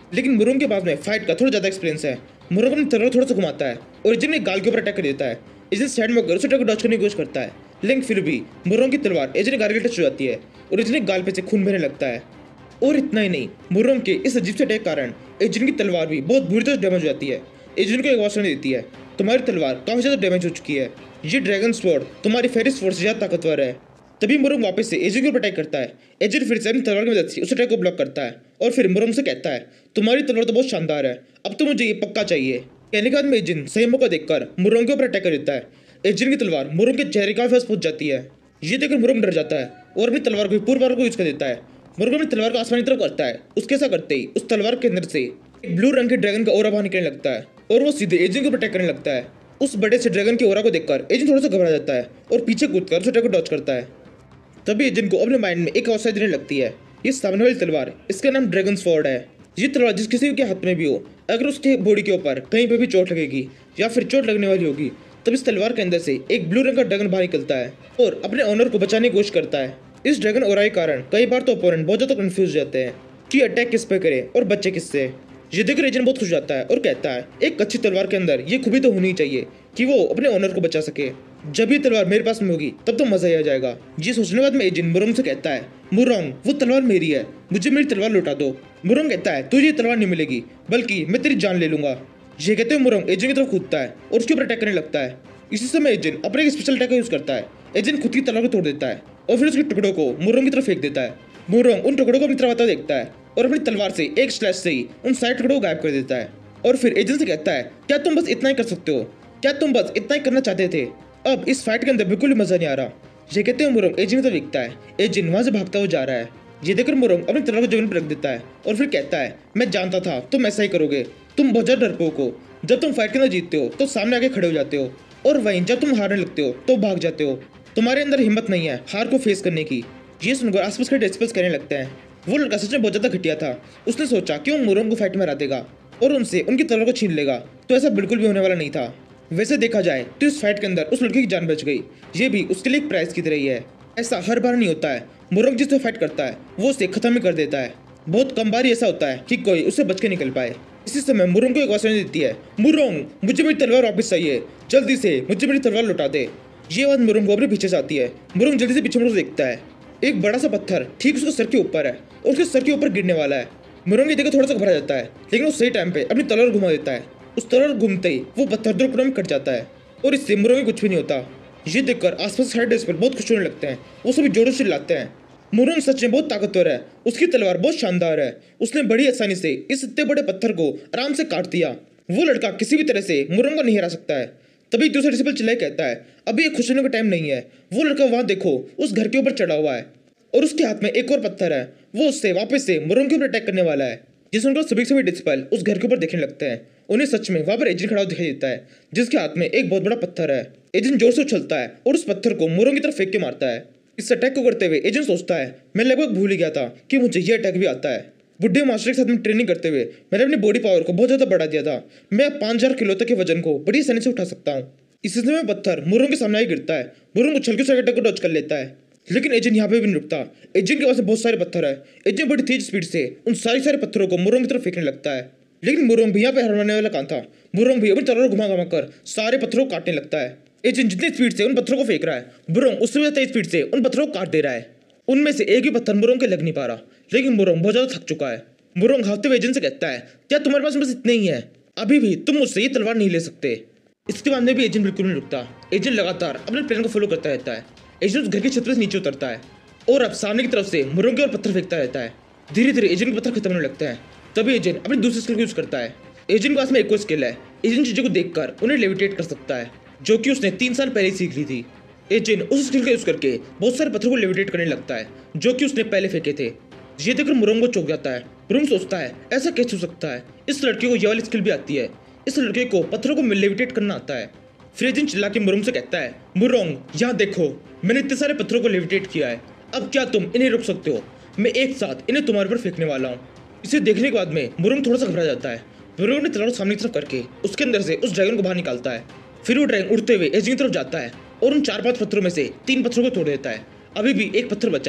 लेकिन मुरोंग के बाद में फाइट का थोड़ा ज्यादा एक्सपीरियंस है। मुरोंग अपनी तलवार थोड़ा सा घुमाता है और एजिन ने गाल के ऊपर अटैक कर देता है। एजिन साइड में होकर उस अटैक को डॉज करने की कोशिश करता है, लेकिन फिर भी मुरोंग की तलवार एजिन के गाल के टच हो जाती है और एजिन के गाल पे से खून बहने लगता है। और इतना ही नहीं, मुरोंग के इस अजीब से अटैक के कारण एजिन की तलवार भी बहुत बुरी तरह डैमेज हो जाती है। एजिन को एक वार्निंग देती है, तुम्हारी तलवार काफी ज्यादा डैमेज हो चुकी है, ये ड्रैगन स्वॉर्ड तुम्हारी फेरिस स्वॉर्ड से ज्यादा ताकतवर है। तभी मुरोंग वापस से एजिन के ऊपर अटैक करता है। एजिन फिर से अपनी तलवार की मदद से उस अटैक को ब्लॉक करता है और फिर मुरोंग से कहता है, तुम्हारी तलवार तो बहुत शानदार है, अब तो मुझे ये पक्का चाहिए। कहने के बाद में एजिन सही मौका देखकर मुरोंग के ऊपर अटैक कर देता है। एजिन की तलवार मुरोंग के चेहरे के पास पहुंच जाती है। ये देखकर मुरोंग डर जाता है और अपनी तलवार को पूर्व को यूज कर देता है। मुरोंग अपनी तलवार को आसमान की तरफ करता है। उसके ऐसा करते ही उस तलवार के अंदर से एक ब्लू रंग के ड्रैगन का ओरा बाहर निकलने लगता है और वो सीधे एजिन के ऊपर अटैक करने लगता है। उस बड़े से ड्रैगन के ओरा को देखकर एजिन थोड़ा सा घबरा जाता है और पीछे कूदकर उस अटैक को डॉज करता है। तभी एजिन को अपने माइंड में एक आवाज देने लगती है, ये सामने वाली तलवार, इसका नाम ड्रैगन स्वॉर्ड है। ये तलवार जिस किसी के हाथ में भी हो, अगर उसके बॉडी के ऊपर कहीं पे भी चोट लगेगी या फिर चोट लगने वाली होगी, तब इस तलवार के अंदर से एक ब्लू रंग का ड्रैगन बाहर निकलता है और अपने ऑनर को बचाने की कोशिश करता है। इस ड्रैगन ओरा के कारण कई बार तो ओपोनेंट बहुत ज्यादा कंफ्यूज हो जाते हैं कि अटैक किस पे करे और बच्चे किससे। ये देखकर एजिन बहुत खुश जाता है और कहता है, एक अच्छी तलवार के अंदर ये खूबी तो होनी चाहिए कि वो अपने ऑनर को बचा सके। जब ये तलवार मेरे पास में होगी तब तो मजा ही आ जाएगा। ये सोचने के बाद में एजिन मुरोंग से कहता है, मुरोंग वो तलवार मेरी है, मुझे मेरी तलवार लौटा दो। मुरोंग कहता है, तुझे ये तलवार नहीं मिलेगी, बल्कि मैं तेरी जान ले लूंगा। ये कहते हुए मुरोंग एजिन की तरफ कूदता है और उसके ऊपर अटैक करने लगता है। इसी समय एजिन अपने एक स्पेशल अटैक का यूज करता है। एजिन खुद की तलवार को तोड़ देता है और फिर उसके टुकड़ों को मुरोंग की तरफ फेंक देता है। मुरोंग उन टुकड़ों को अपनी तरफ आता देखता है और अपनी तलवार से एक स्लैश से ही उन सारे टुकड़ों को गायब कर देता है। और फिर एजिन से कहता है, क्या तुम बस इतना ही कर सकते हो? क्या तुम बस इतना ही करना चाहते थे? अब इस फाइट के अंदर बिल्कुल भी मजा नहीं आ रहा। ये कहते हुए मुरोंग एजिन की तरफ देखता है। एजिन वहां से भागता हुआ जा रहा है। ये देखकर मुरोंग अपनी तलवार को जमीन पर रख देता है और फिर कहता है, मैं जानता था तुम ऐसा ही करोगे, तुम बहुत ज्यादा डरपोक हो। जब तुम फाइट के अंदर जीतते हो तो सामने आके खड़े हो जाते हो और वहीं जब तुम हारने लगते हो तो भाग जाते हो। तुम्हारे अंदर हिम्मत नहीं है हार को फेस करने की। ये सुनकर आसपास के डेसिबल्स कहने लगते हैं, वो लड़का सच में बहुत ज्यादा घटिया था। उसने सोचा कि वो मुरोंग को फाइट में हरा देगा और उनसे उनकी तलवार को छीन लेगा, तो ऐसा बिल्कुल भी होने वाला नहीं था। वैसे देखा जाए तो इस फाइट के अंदर उस लड़के की जान बच गई, ये भी उसके लिए एक प्राइज की तरह ही है। ऐसा हर बार नहीं होता है, मुरोंग जिससे फाइट करता है वो उसे खत्म ही कर देता है। बहुत कम बार ऐसा होता है कि कोई उससे बच के निकल पाए। इसी समय मुरोंग को एक आवाज देती है, मुरोंग मुझे मेरी तलवार वापस चाहिए, जल्दी से मुझे मेरी तलवार लौटा दे। ये बात मुरोंग को अपने पीछे से आती है। मुरोंग जल्दी से पीछे मुड़ देखता है, एक बड़ा सा पत्थर ठीक उसके सर के ऊपर है और उसके सर के ऊपर गिरने वाला है। मुरोंग ये देखकर थोड़ा सा घबरा जाता है, लेकिन वो सही टाइम पे अपनी तलवार घुमा देता है। उस तलवार घूमते ही वो पत्थर दो टुकड़ों में कट जाता है और इससे मुरोंग कुछ भी नहीं होता। ये देखकर आसपास सारे डेसिबल बहुत खुश होने लगते हैं, वो सभी जोरों से चिल्लाते हैं, मुरोंग सच में बहुत ताकतवर है, उसकी तलवार बहुत शानदार है, उसने बड़ी आसानी से इस इतने बड़े पत्थर को आराम से काट दिया। वो लड़का किसी भी तरह से मुरोंग को नहीं हरा सकता है। तभी दूसरा डेसिबल चिल्लाए कहता है, अभी ये खुश होने का टाइम नहीं है, वो लड़का वहां देखो उस घर के ऊपर चढ़ा हुआ है और उसके हाथ में एक और पत्थर है, वो उससे वापस से मुरोंग के ऊपर अटैक करने वाला है। जिस सुनकर सभी डेसिबल उस घर के ऊपर देखने लगते हैं। उन्हें सच में वहां पर एजिन खड़ा दिखाई देता है, जिसके हाथ में एक बहुत बड़ा पत्थर है। एजिन जोर से उछलता है और उस पत्थर को मुरोंग की तरफ फेंक के मारता है। इस अटैक को करते हुए एजिन सोचता है, मैं लगभग भूल ही गया था कि मुझे ये अटैक भी आता है। बुढ़े मास्टर के साथ में ट्रेनिंग करते हुए मैंने अपनी बॉडी पावर को बहुत ज्यादा बढ़ा दिया था। मैं 5000 किलो तक के वजन को बड़ी आसानी से उठा सकता हूँ। इसी समय पत्थर मुरोंग के सामने ही गिरता है। मुरोंग उछल के उस अटैक को डॉज कर लेता है, लेकिन एजिन यहाँ पे भी नहीं रुकता। एजिन के पास बहुत सारे पत्थर है। एजिन बड़ी तेज स्पीड से उन सारे पत्थरों को मुरोंग की तरफ फेंकने लगता है, लेकिन मुरोंग भी यहाँ पे हरवाने वाला कहाँ था। मुरोंग भी अपनी तलवार घुमा घुमा कर सारे पत्थरों को काटने लगता है। एजिन जितनी स्पीड से उन पत्थरों को फेंक रहा है, मुरोंग उससे ज्यादा तेज स्पीड से उन पत्थरों को काट दे रहा है। उनमें से एक भी पत्थर मुरोंग के लग नहीं पा रहा, लेकिन मुरोंग बहुत ज्यादा थक चुका है। मुरोंग हारते हुए एजिन से कहता है, क्या तुम्हारे पास बस इतने ही है? अभी भी तुम मुझसे ये तलवार नहीं ले सकते। इसके बाद में भी एजिन बिल्कुल नहीं रुकता। एजिन लगातार अपने प्लान को फॉलो करता रहता है। एजिन उस घर की छत से नीचे उतरता है और अब सामने की तरफ से मुरोंग की ओर पत्थर फेंकता रहता है। धीरे धीरे एजिन के पत्थर खत्म होने लगता है। तभी एजिन अपनी दूसरी स्किल को यूज करता है। एजिन के पास में एक और स्किल है, एजिन चीजों को देखकर उन्हें लेविटेट कर सकता है, जो कि उसने 3 साल पहले सीख ली थी। एजिन उस स्किल का यूज करके बहुत सारे पत्थरों को लेविटेट करने लगता है, जो कि उसने पहले फेंके थे। ये देखकर मुरोंग को चौंक जाता है। मुरोंग सोचता है, ऐसा कैसे हो सकता है, इस लड़के को ये वाली स्किल भी आती है, इस लड़के को पत्थरों को लेविटेट करना आता है। फिर एजिन चिल्ला के मुरोंग से कहता है, मुरोंग यहाँ देखो, मैंने इतने सारे पत्थरों को लेविटेट किया है, अब क्या तुम इन्हें रोक सकते हो? मैं एक साथ इन्हें तुम्हारे ऊपर फेंकने वाला हूँ। इसे देखने के बाद में मुरोंग थोड़ा सा घबरा जाता है। मुरोंग ने तलवार सामने की तरफ करके उसके अंदर से उस ड्रैगन को बाहर निकालता है। फिर वो ड्रैगन उड़ते हुए एजिन की तरफ जाता है और उन 4-5 पत्थरों में से 3 पत्थरों को तोड़ देता है। अभी भी एक पत्थर बचा है।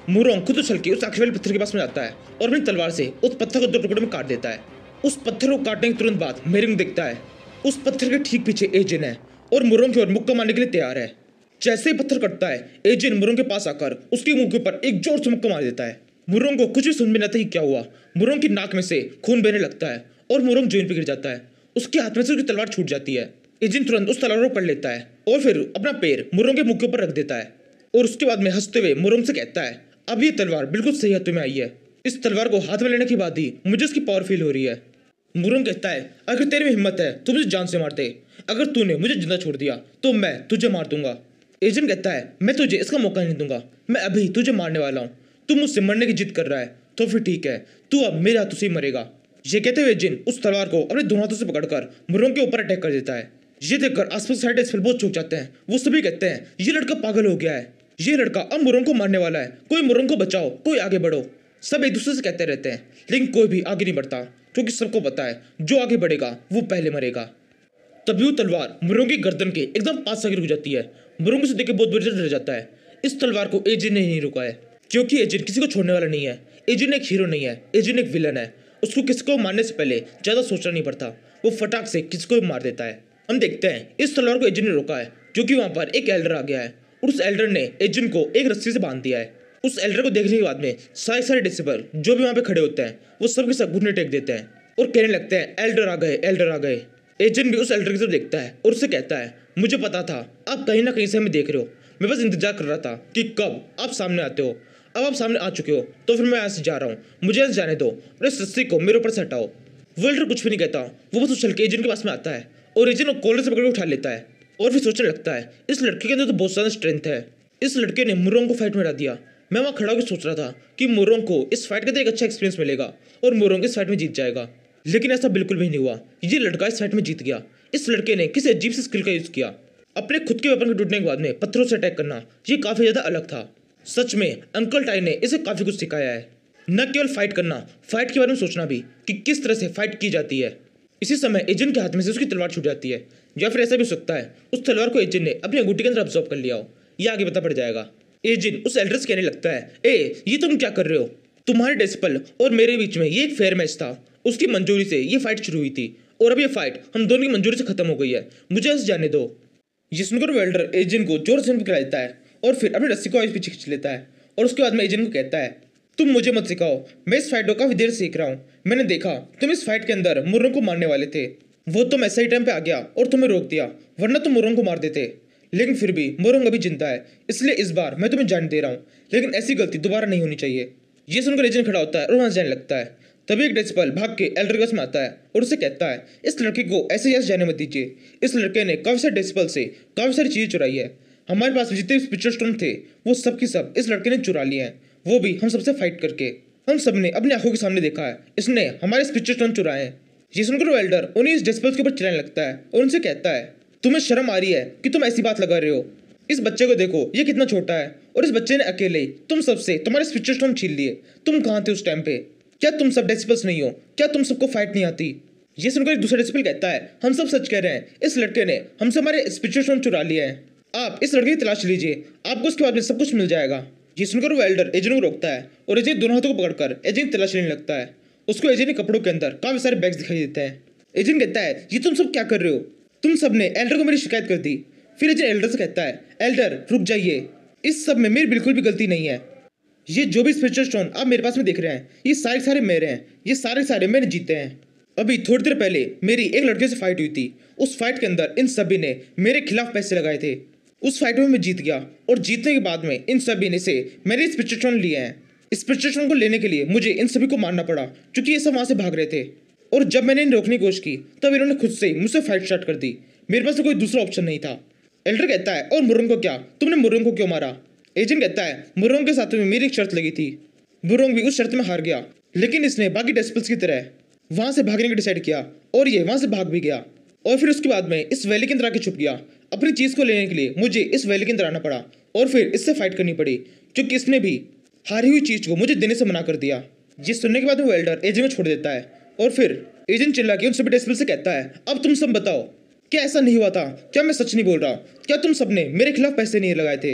मुरोंग खुद उछल के उस आखिरी वाले पत्थर के पास में जाता है और अपनी तलवार से उस पत्थर को 2 टुकड़ों में काट देता है। उस पत्थर को काटने के तुरंत बाद मेरिंग देखता है उस पत्थर के ठीक पीछे एजिन है और मुरोंग की ओर मुक्का मारने के लिए तैयार है। जैसे ही पत्थर कटता है, एजिन मुरोंग के पास आकर उसके मुंह के ऊपर एक जोर से मुक्का मार देता है। मुरोंग को कुछ भी समझ में नहीं आता कि क्या हुआ। मुरोंग की नाक में से खून बहने लगता है और मुरोंग जमीन पर गिर जाता है। उसके हाथ में से उसकी तलवार छूट जाती है। एजिन तुरंत उस तलवार को पकड़ लेता है और फिर अपना पैर मुरोंग के मुंह के ऊपर रख देता है और उसके बाद में हंसते हुए मुरोंग से कहता है, अब ये तलवार बिल्कुल सही हाथों में आई है। इस तलवार को हाथ में लेने के बाद ही मुझे उसकी पावर फील हो रही है। मुरोंग कहता है, अगर तेरे में हिम्मत है तो मुझे जान से मार दे। अगर तूने मुझे जिंदा छोड़ दिया तो मैं तुझे मार दूंगा। एजिन कहता है, मैं तुझे इसका मौका नहीं दूंगा, मैं अभी तुझे मारने वाला हूँ। तू मुझसे मरने की जिद कर रहा है तो फिर ठीक है, तू अब मेरे हाथों से ही मरेगा। ये कहते हुए एजिन उस तलवार को अपने दोनों हाथों से पकड़कर मुरोंग के ऊपर अटैक कर देता है। ये देखकर आसपास सारे डेस्पल बहुत चौंक जाते हैं। वो सभी कहते हैं, ये लड़का पागल हो गया है, ये लड़का अब मुरोंग को मारने वाला है। कोई मुरोंग को बचाओ, कोई आगे बढ़ो। सब एक दूसरे से कहते रहते हैं लेकिन कोई भी आगे नहीं बढ़ता क्योंकि सबको पता है जो आगे बढ़ेगा वो पहले मरेगा। तभी वो तलवार मुरोंग की गर्दन के एकदम पास आगे रुक जाती है। मुरोंग से देख के बहुत बुरी तरह डर जाता है। इस तलवार को एजिन ने नहीं रुका है क्योंकि एजिन किसी को छोड़ने वाला नहीं है। एजिन एक हीरो नहीं है, एजिन एक विलन है। उसको किसी को मारने से पहले ज्यादा सोचना नहीं पड़ता, वो फटाक से किसी को भी मार देता है। हम देखते हैं इस तलवार को एजिन ने रोका है क्योंकि वहां पर एक एल्डर आ गया है और उस एल्डर ने एजिन को एक रस्सी से बांध दिया है। उस एल्डर को देखने के बाद में सारे डिसेबल जो भी वहां पे खड़े होते हैं वो सब के सब घुटने टेक देते हैं और कहने लगते हैं, एल्डर आ गए, एल्डर आ गए। एजिन भी उस एल्डर की तरफ देखता है और उससे कहता है, मुझे पता था आप कहीं ना कहीं से हमें देख रहे हो। मैं बस इंतजार कर रहा था कि कब आप सामने आते हो। अब आप सामने आ चुके हो तो फिर मैं यहाँ से जा रहा हूँ, मुझे यहाँ से जाने दो और इस रस्सी को मेरे ऊपर से हटाओ। वो एल्डर कुछ भी नहीं कहता, वो बस उछल के एजिन के पास में आता है और एजिन को कॉलर से पकड़ के उठा लेता है और फिर सोचने लगता है, इस लड़के के अंदर तो बहुत ज़्यादा स्ट्रेंथ है। इस लड़के ने मुरोंग को फाइट में हरा दिया। मैं वहाँ खड़ा होकर सोच रहा था कि मुरोंग को इस फाइट का तो एक अच्छा एक्सपीरियंस मिलेगा और मुरोंग इस फाइट में जीत जाएगा, लेकिन ऐसा बिल्कुल भी नहीं हुआ। ये लड़का इस फाइट में जीत गया। इस लड़के ने किसी अजीब सी स्किल का यूज़ किया। अपने खुद के वेपन के टूटने के बाद में पत्थरों से अटैक करना, ये काफ़ी ज़्यादा अलग था। सच में अंकल टाई ने इसे काफ़ी कुछ सिखाया है, न केवल फाइट करना, फाइट के बारे में सोचना भी कि किस तरह से फाइट की जाती है। इसी समय एजिन के हाथ में से उसकी तलवार छूट जाती है, या फिर ऐसा भी हो सकता है उस तलवार को एजिन ने अपनी अंगूठी के अंदर अब्सॉर्ब कर लिया हो। ये आगे पता पड़ जाएगा। एजिन उस एल्डर से कहने लगता है, ये तुम क्या कर रहे हो? तुम्हारे डेस्पल और मेरे बीच में ये एक फेयर मैच था, उसकी मंजूरी से ये फाइट शुरू हुई थी और अब ये फाइट हम दोनों की मंजूरी से खत्म हो गई है, मुझे ऐसे जाने दो। ये सुनकर वो एल्डर एजिन को जोर से पकड़ा देता है और फिर अपनी रस्सी को आगे पीछे खींच लेता है और उसके बाद में एजिन को कहता है, तुम मुझे मत सिखाओ, मैं इस फाइट को काफी देर सीख रहा हूँ। मैंने देखा तुम इस फाइट के अंदर मुरोंग को मारने वाले थे, वो तुम ऐसा ही टाइम पे आ गया और तुम्हें रोक दिया, वरना तुम मुरोंग को मार देते। लेकिन फिर भी मुरोंग अभी जिंदा है, इसलिए इस बार मैं तुम्हें जान दे रहा हूँ, लेकिन ऐसी गलती दोबारा नहीं होनी चाहिए। ये सुनकर एजिन खड़ा होता है और वहां जाने लगता है। तभी एक डेस्पल भाग के एल्डर के पास में आता है और उसे कहता है, इस लड़के को ऐसे ही ऐसे जाने मत दीजिए। इस लड़के ने काफी सारे डेस्पल से काफी सारी चीजें चुराई है। हमारे पास जितने भी स्पिरिचुअल स्टोन थे वो सब की सब इस लड़के ने चुरा लिए हैं, वो भी हम सबसे फाइट करके। हम सब ने अपनी आंखों के सामने देखा है इसने हमारे स्पिरिचुअल स्टोन चुराए हैं। ये सुनकर वो एल्डर उन्हें इस डेस्पल के ऊपर चिल्लाने लगता है और उनसे कहता है, तुम्हें शर्म आ रही है कि तुम ऐसी बात लगा रहे हो? इस बच्चे को देखो, ये कितना छोटा है और इस बच्चे ने अकेले ही तुम सबसे तुम्हारे स्पिरिचुअल स्टोन छीन लिए। तुम कहाँ थे उस टाइम पे? क्या तुम सब डेसिबल्स नहीं हो? क्या तुम सबको फाइट नहीं आती? ये सुनकर एक दूसरा डेसिबल कहता है, हम सब सच कह रहे हैं, इस लड़के ने हमसे हमारे स्पिरिचुअल स्टोन चुरा लिए हैं। आप इस लड़के की तलाश लीजिए, आपको उसके बाद में सब कुछ मिल जाएगा। ये सुनकर वो एल्डर एजिन को रोकता है और एजिन दोनों हाथों को पकड़कर एजिन की तलाश लेने लगता है। उसको एजिन के कपड़ों के अंदर काफी सारे बैग्स दिखाई देते हैं। एजिन कहता है, ये तुम सब क्या कर रहे हो? तुम सब ने एल्डर को मेरी शिकायत कर दी। फिर एजिन एल्डर से कहता है, एल्डर रुक जाइए, इस सब में मेरी बिल्कुल भी गलती नहीं है। ये जो भी स्पिरिचुअल स्टोन आप मेरे पास में देख रहे हैं ये सारे मेरे हैं, ये सारे मैंने जीते हैं। अभी थोड़ी देर पहले मेरी एक लड़के से फाइट हुई थी, उस फाइट के अंदर इन सभी ने मेरे खिलाफ पैसे लगाए थे। उस फाइट में मैं जीत गया और जीतने के बाद में इन सभी ने से मैंने स्पिरिचुअल स्टोन लिए हैं। स्पिरिचुअल स्टोन को लेने के लिए मुझे इन सभी को मारना पड़ा क्योंकि ये सब वहाँ से भाग रहे थे और जब मैंने इन्हें रोकने की कोशिश की तब इन्होंने खुद से ही मुझसे फाइट स्टार्ट कर दी। मेरे पास तो कोई दूसरा ऑप्शन नहीं था। एल्डर कहता है, और मुरोंग को क्या? तुमने मुरोंग को क्यों मारा? एजिन कहता है, मुरोंग के साथ में मेरी एक शर्त लगी थी, मुरोंग भी उस शर्त में हार गया, लेकिन इसने बाकी डेस्पल्स की तरह वहां से भागने का डिसाइड किया और ये वहां से भाग भी गया और फिर उसके बाद में इस वैली के अंदर आके छुप गया। अपनी चीज को लेने के लिए मुझे इस वैली के अंदर आना पड़ा और फिर इससे फाइट करनी पड़ी क्योंकि इसने भी हारी हुई चीज को मुझे देने से मना कर दिया। ये सुनने के बाद वो एल्डर एजिन को छोड़ देता है और फिर एजिन चिल्ला के उन सभी डेस्पल से कहता है, अब तुम सब बताओ, क्या ऐसा नहीं हुआ था? क्या मैं सच नहीं बोल रहा? क्या तुम सबने मेरे खिलाफ पैसे नहीं लगाए थे?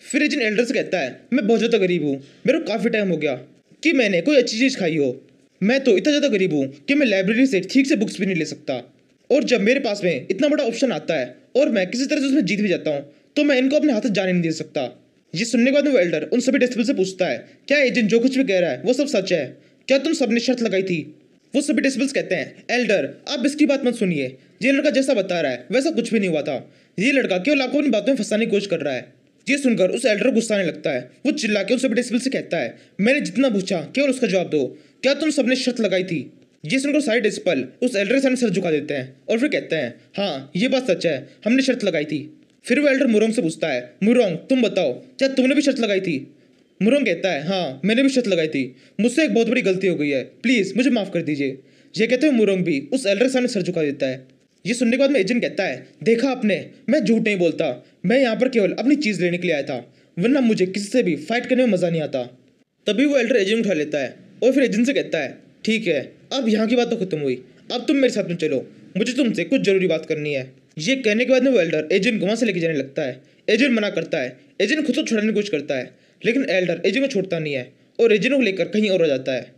फिर एजेंट एल्डर से कहता है मैं बहुत ज़्यादा गरीब हूँ, मेरे को काफ़ी टाइम हो गया कि मैंने कोई अच्छी चीज़ खाई हो। मैं तो इतना ज़्यादा गरीब हूँ कि मैं लाइब्रेरी से ठीक से बुक्स भी नहीं ले सकता। और जब मेरे पास में इतना बड़ा ऑप्शन आता है और मैं किसी तरह से उसमें जीत भी जाता हूँ तो मैं इनको अपने हाथ से जाने नहीं दे सकता। ये सुनने के बाद में वो एल्डर उन सभी डेसिबल से पूछता है क्या एजेंट जो कुछ भी कह रहा है वो सब सच है? क्या तुम सबने शर्त लगाई थी? वो सभी डेसिबल्स कहते हैं एल्डर आप इसकी बात मत सुनिए, ये लड़का जैसा बता रहा है वैसा कुछ भी नहीं हुआ था। ये लड़का केवल आपको अपनी बातों में फंसाने की कोशिश कर रहा है। ये सुनकर उस एल्डर को गुस्सा आने लगता है। वो चिल्ला के उन सभी डेसिबल से कहता है मैंने जितना पूछा केवल उसका जवाब दो, क्या तुम सबने शर्त लगाई थी? ये सुनकर सारे डेसिबल उस एल्डर के सामने सर झुका देते हैं और फिर कहते हैं हाँ ये बात सच है, हमने शर्त लगाई थी। फिर वो एल्डर मुरोंग से पूछता है मुरोंग तुम बताओ क्या तुमने भी शर्त लगाई थी? मुरोंग कहता है हाँ मैंने भी शर्त लगाई थी, मुझसे एक बहुत बड़ी गलती हो गई है, प्लीज़ मुझे माफ़ कर दीजिए। ये कहते हुए मुरोंग भी उस एल्डर के सामने सर झुका देता है। ये सुनने के बाद में एजेंट कहता है देखा आपने, मैं झूठ नहीं बोलता, मैं यहाँ पर केवल अपनी चीज़ लेने के लिए आया था, वरना मुझे किसी से भी फाइट करने में मज़ा नहीं आता। तभी वो एल्डर एजेंट उठा लेता है और फिर एजेंट से कहता है ठीक है अब यहाँ की बात तो खत्म हुई, अब तुम मेरे साथ में चलो, मुझे तुमसे कुछ जरूरी बात करनी है। ये कहने के बाद में वो एल्डर एजेंट को वहाँ से लेके जाने लगता है। एजेंट मना करता है, एजेंट खुद को छुड़ाने की कोशिश करता है लेकिन एल्डर एजेंट को छोड़ता नहीं है और एजेंट को लेकर कहीं और हो जाता है।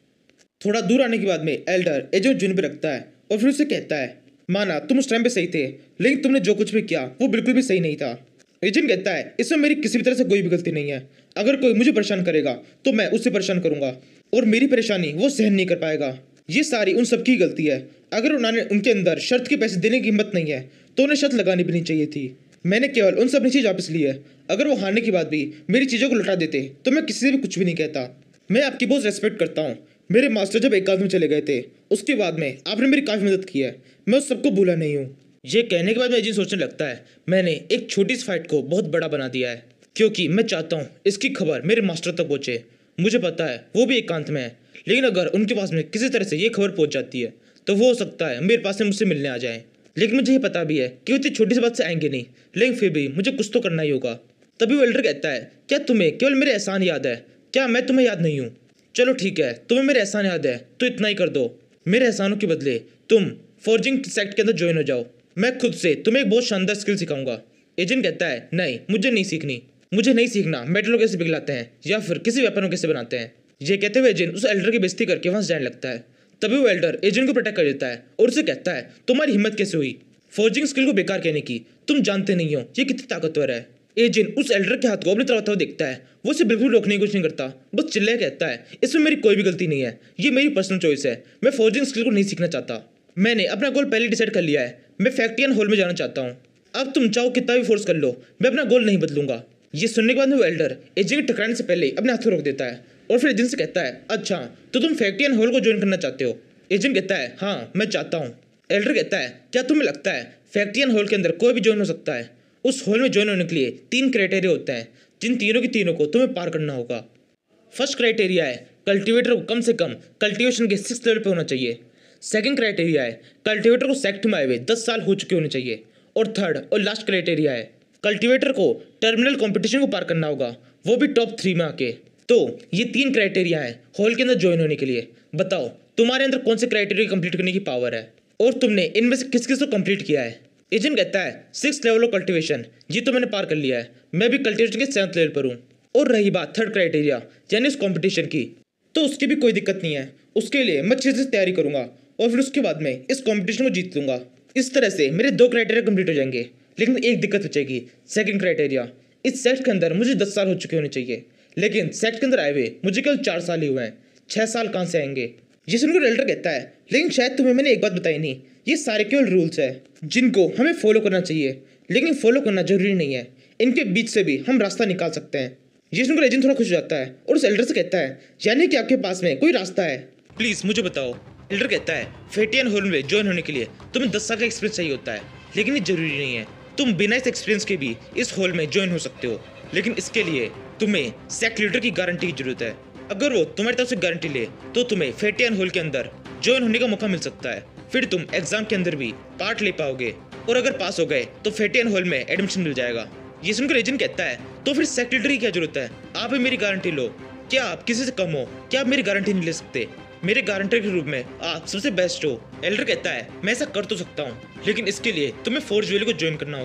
थोड़ा दूर आने के बाद में एल्डर एजेंट जुन पे रखता है और फिर उसे कहता है माना तुम उस टाइम पे सही थे लेकिन तुमने जो कुछ भी किया वो बिल्कुल भी सही नहीं था। एजेंट कहता है इसमें मेरी किसी भी तरह से कोई भी गलती नहीं है, अगर कोई मुझे परेशान करेगा तो मैं उससे परेशान करूंगा और मेरी परेशानी वो सहन नहीं कर पाएगा। ये सारी उन सबकी गलती है, अगर उन्होंने उनके अंदर शर्त के पैसे देने की हिम्मत नहीं है तो उन्हें शर्त लगानी भी नहीं चाहिए थी। मैंने केवल उन सब चीज़ वापस ली है, अगर वो हारने के बाद भी मेरी चीज़ों को लौटा देते तो मैं किसी से भी कुछ भी नहीं कहता। मैं आपकी बहुत रेस्पेक्ट करता हूँ, मेरे मास्टर जब एकांत में चले गए थे उसके बाद में आपने मेरी काफ़ी मदद की है, मैं उस सबको भूला नहीं हूँ। ये कहने के बाद में एजेंट सोचने लगता है मैंने एक छोटी सी फाइट को बहुत बड़ा बना दिया है क्योंकि मैं चाहता हूँ इसकी खबर मेरे मास्टर तक पहुँचे। मुझे पता है वो भी एकांत में है लेकिन अगर उनके पास में किसी तरह से ये खबर पहुँच जाती है तो वो हो सकता है मेरे पास में मुझसे मिलने आ जाए। लेकिन मुझे ये पता भी है कि वो इतनी छोटी सी बात से आएंगे नहीं, लेकिन फिर भी मुझे कुछ तो करना ही होगा। तभी वो एल्डर कहता है क्या तुम्हें केवल मेरे एहसान याद है? क्या मैं तुम्हें याद नहीं हूँ? चलो ठीक है तुम्हें मेरे एहसान याद है तो इतना ही कर दो, मेरे एहसानों के बदले तुम फोर्जिंग सेक्ट के अंदर ज्वाइन हो जाओ, मैं खुद से तुम्हें एक बहुत शानदार स्किल सिखाऊंगा। एजेंट कहता है नहीं मुझे नहीं सीखनी, मुझे नहीं सीखना मेटल कैसे पिघलाते हैं या फिर किसी वेपन को कैसे बनाते हैं। ये कहते हुए एजेंट उस एल्डर की बेइज्जती करके वहां से जाने लगता है। तभी वो एल्डर एजेंट को प्रोटेक्ट कर देता है और उसे कहता है तुम्हारी हिम्मत कैसे हुई फोर्जिंग स्किल को बेकार कहने की, तुम जानते नहीं हो ये कितनी ताकतवर है। एजेंट उस एल्डर के हाथ को अपनी तरफ हुआ देखता है, वो उसे बिल्कुल रोकने की कोशिश नहीं करता, बस चिल्ला कहता है इसमें मेरी कोई भी गलती नहीं है, ये मेरी पर्सनल चॉइस है, मैं फोर्जिंग स्किल को नहीं सीखना चाहता, मैंने अपना गोल पहले डिसाइड कर लिया है, मैं फैक्ट्रियन हॉल में जाना चाहता हूँ, अब तुम चाहो कितना भी फोर्स कर लो मैं अपना गोल नहीं बदलूंगा। ये सुनने के बाद में वो एल्डर एजेंट टकराने से पहले अपने हाथ को रोक देता है और फिर एजेंट से कहता है अच्छा तो तुम फैक्ट्रियन हॉल को ज्वाइन करना चाहते हो? एजेंट कहता है हाँ मैं चाहता हूँ। एल्डर कहता है क्या तुम्हें लगता है फैक्ट्रियन हॉल के अंदर कोई भी ज्वाइन हो सकता है? उस हॉल में ज्वाइन होने के लिए 3 क्राइटेरिया होते हैं, जिन तीनों की तीनों को तुम्हें पार करना होगा। फर्स्ट क्राइटेरिया है कल्टिवेटर को कम से कम कल्टिवेशन के 6th लेवल पे होना चाहिए। सेकंड क्राइटेरिया है कल्टिवेटर को सेक्ट में आए हुए 10 साल हो चुके होने चाहिए। और थर्ड और लास्ट क्राइटेरिया है कल्टिवेटर को टर्मिनल कंपटीशन को पार करना होगा, वो भी टॉप 3 में आके। तो ये 3 क्राइटेरिया है हॉल के अंदर ज्वाइन होने के लिए। बताओ तुम्हारे अंदर कौन से क्राइटेरिया कंप्लीट करने की पावर है और तुमने इनमें से किस किस को कंप्लीट किया है? एजेंट कहता है 6th लेवल ऑफ कल्टिवेशन, ये तो मैंने पार कर लिया है, मैं भी कल्टिवेशन के 7th लेवल पर हूँ। और रही बात थर्ड क्राइटेरिया यानी इस कॉम्पिटिशन की, तो उसकी भी कोई दिक्कत नहीं है, उसके लिए मैं अच्छे से तैयारी करूँगा और फिर उसके बाद में इस कॉम्पिटिशन को जीत लूँगा। इस तरह से मेरे 2 क्राइटेरिया कंप्लीट हो जाएंगे, लेकिन एक दिक्कत बचेगी, सेकंड क्राइटेरिया। इस सेक्ट के अंदर मुझे 10 साल हो चुके होने चाहिए, लेकिन सेक्ट के अंदर आए हुए मुझे केवल 4 साल ही हुए हैं, 6 साल कहाँ से आएंगे? ये सुनकर एल्डर कहता है लेकिन शायद तुम्हें मैंने एक बात बताई नहीं, ये सारे केवल रूल्स है जिनको हमें फॉलो करना चाहिए, लेकिन फॉलो करना जरूरी नहीं है, इनके बीच से भी हम रास्ता निकाल सकते हैं। ये सुनकर एजेंट थोड़ा खुश हो जाता है और उस एल्डर से कहता है यानी कि आपके पास में कोई रास्ता है, प्लीज़ मुझे बताओ। एल्डर कहता है फेटियन हॉल में ज्वाइन होने के लिए तुम्हें 10 साल का एक्सपीरियंस चाहिए होता है, लेकिन ये जरूरी नहीं है, तुम बिना इस एक्सपीरियंस के भी इस हॉल में ज्वाइन हो सकते हो, लेकिन इसके लिए तुम्हें सेक्ट लीडर की गारंटी की जरूरत है। अगर वो तुम्हारी तरफ से गारंटी ले तो तुम्हें फेटियन हॉल के अंदर ज्वाइन होने का मौका मिल सकता है, फिर तुम एग्जाम के अंदर भी पार्ट ले पाओगे और अगर पास हो गए तो फेटियन हॉल में एडमिशन मिल जाएगा। ये सुनकर एजेंट कहता है तो फिर सेक्ट लीडर की क्या जरूरत है, आप ही मेरी गारंटी लो, क्या आप किसी से कम हो? क्या आप मेरी गारंटी नहीं ले सकते? मेरे गारंटर के रूप में आप सबसे बेस्ट हो। एल्डर कहता है मैं ऐसा कर तो सकता हूँ, लेकिन इसके लिए तुम्हें फोर्ज वैली को ज्वाइन करना होगा।